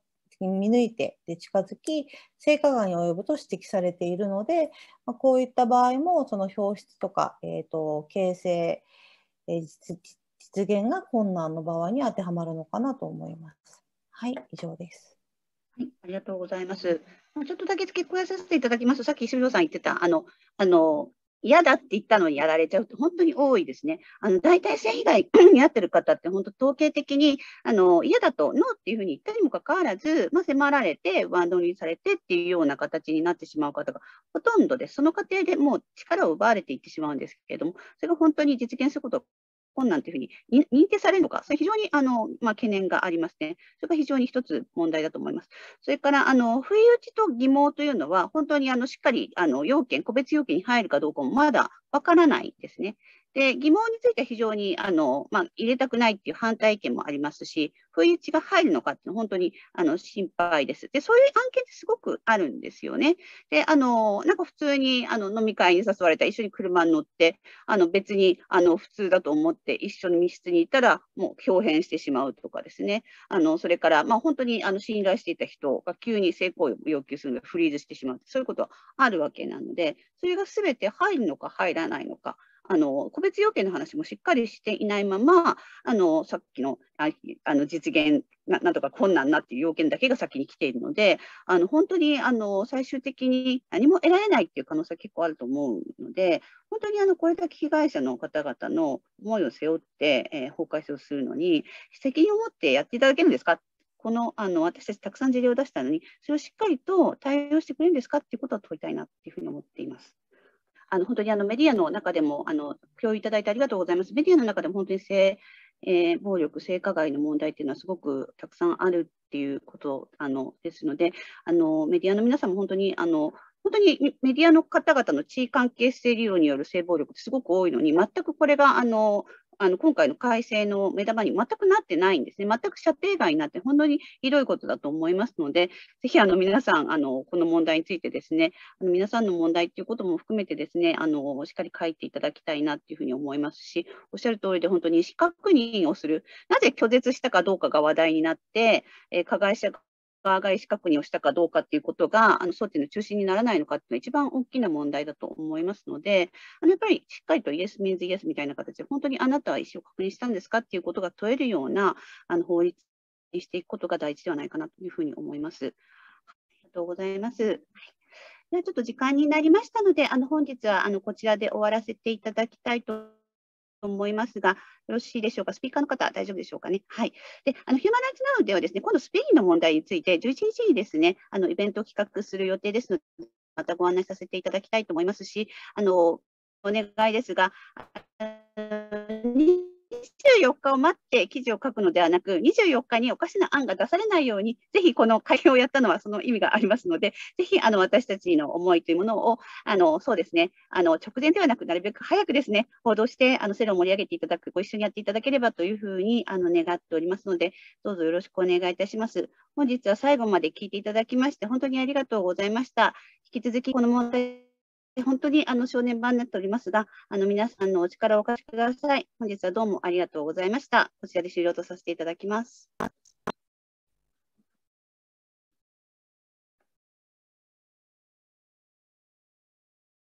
見抜いてで近づき、性加害に及ぶと指摘されているので、まあ、こういった場合も、その表出とか、えーと、形成、えー、実実現が困難の場合に当てはまるのかなと思います。はい、以上です。 はい、ありがとうございます。ちょっとだけ付け加えさせていただきますと、さっき石黒さん言ってた、あの、あの、嫌だって言ったのにやられちゃうって本当に多いですね。あの、大体性被害に遭ってる方って本当統計的に、あの、嫌だとノーっていうふうに言ったにもかかわらず、まあ、迫られて、ワンドにされてっていうような形になってしまう方がほとんどです。その過程でもう力を奪われていってしまうんですけれども、それが本当に実現すること困難というふうに認定されるのか、それ非常にあの、まあ、懸念がありますね。それが非常に一つ問題だと思います。それからあの不意打ちと疑問というのは、本当にあのしっかりあの要件、個別要件に入るかどうかもまだわからないですね。で、疑問については非常にあの、まあ、入れたくないっていう反対意見もありますし、不意打ちが入るのかっていうのは本当にあの心配です。で、そういう案件ってすごくあるんですよね。で、あの、なんか普通にあの飲み会に誘われた、一緒に車に乗って、あの別にあの普通だと思って一緒に密室にいたら、もう表変してしまうとかですね。あの、それから、まあ本当にあの信頼していた人が急に性行為を要求するのでフリーズしてしまう。そういうことはあるわけなので、それが全て入るのか入らないのか。あの個別要件の話もしっかりしていないまま、あのさっきのああの実現な、なんとか困難なっていう要件だけが先に来ているので、あの本当にあの最終的に何も得られないっていう可能性は結構あると思うので、本当にあのこれだけ被害者の方々の思いを背負って、えー、法改正をするのに、責任を持ってやっていただけるんですか。このあの私たちたくさん事例を出したのに、それをしっかりと対応してくれるんですかっていうことを問いたいなっていうふうに思っています。あの本当にあのメディアの中でもあの共有いただいてありがとうございます。メディアの中でも本当に性、えー、暴力、性加害の問題っていうのはすごくたくさんあるっていうことあのですので、あのメディアの皆さんも本当にあの本当にメディアの方々の地位関係性理論による性暴力ってすごく多いのに、全くこれがあのあの今回の改正の目玉に全くなってないんですね。全く射程外になって、本当にひどいことだと思いますので、ぜひあの皆さん、あのこの問題についてですね、あの皆さんの問題ということも含めてですね、あのしっかり書いていただきたいなというふうに思いますし、おっしゃる通りで本当に意思確認をする、なぜ拒絶したかどうかが話題になって、えー、加害者側が意思確認をしたかどうかっていうことが、あの争点の中心にならないのかっていうのが一番大きな問題だと思いますので、あのやっぱりしっかりとイエス・ミンズ・イエスみたいな形で、本当にあなたは意思を確認したんですかっていうことが問えるようなあの法律にしていくことが大事ではないかなというふうに思います。ありがとうございます。はい、ではちょっと時間になりましたので、あの本日はあのこちらで終わらせていただきたいと思いますが、よろしいでしょうか。スピーカーの方、大丈夫でしょうかね。はい。で、あの、ヒューマンライツナウではですね、今度スペインの問題について、じゅういちにちにですね、あの、イベントを企画する予定ですので、またご案内させていただきたいと思いますし、あの、お願いですが、にじゅうよっかを待って記事を書くのではなく、にじゅうよっかにおかしな案が出されないように、ぜひこの会見をやったのはその意味がありますので、ぜひあの私たちの思いというものを、あのそうですね、あの直前ではなく、なるべく早くですね、報道して、あのセロを盛り上げていただく、ご一緒にやっていただければというふうにあの願っておりますので、どうぞよろしくお願いいたします。本日は最後まで聞いていただきまして、本当にありがとうございました。引き続きこの問題本当にあの正念場になっておりますが、あの皆さんのお力をお貸しください。本日はどうもありがとうございました。こちらで終了とさせていただきます。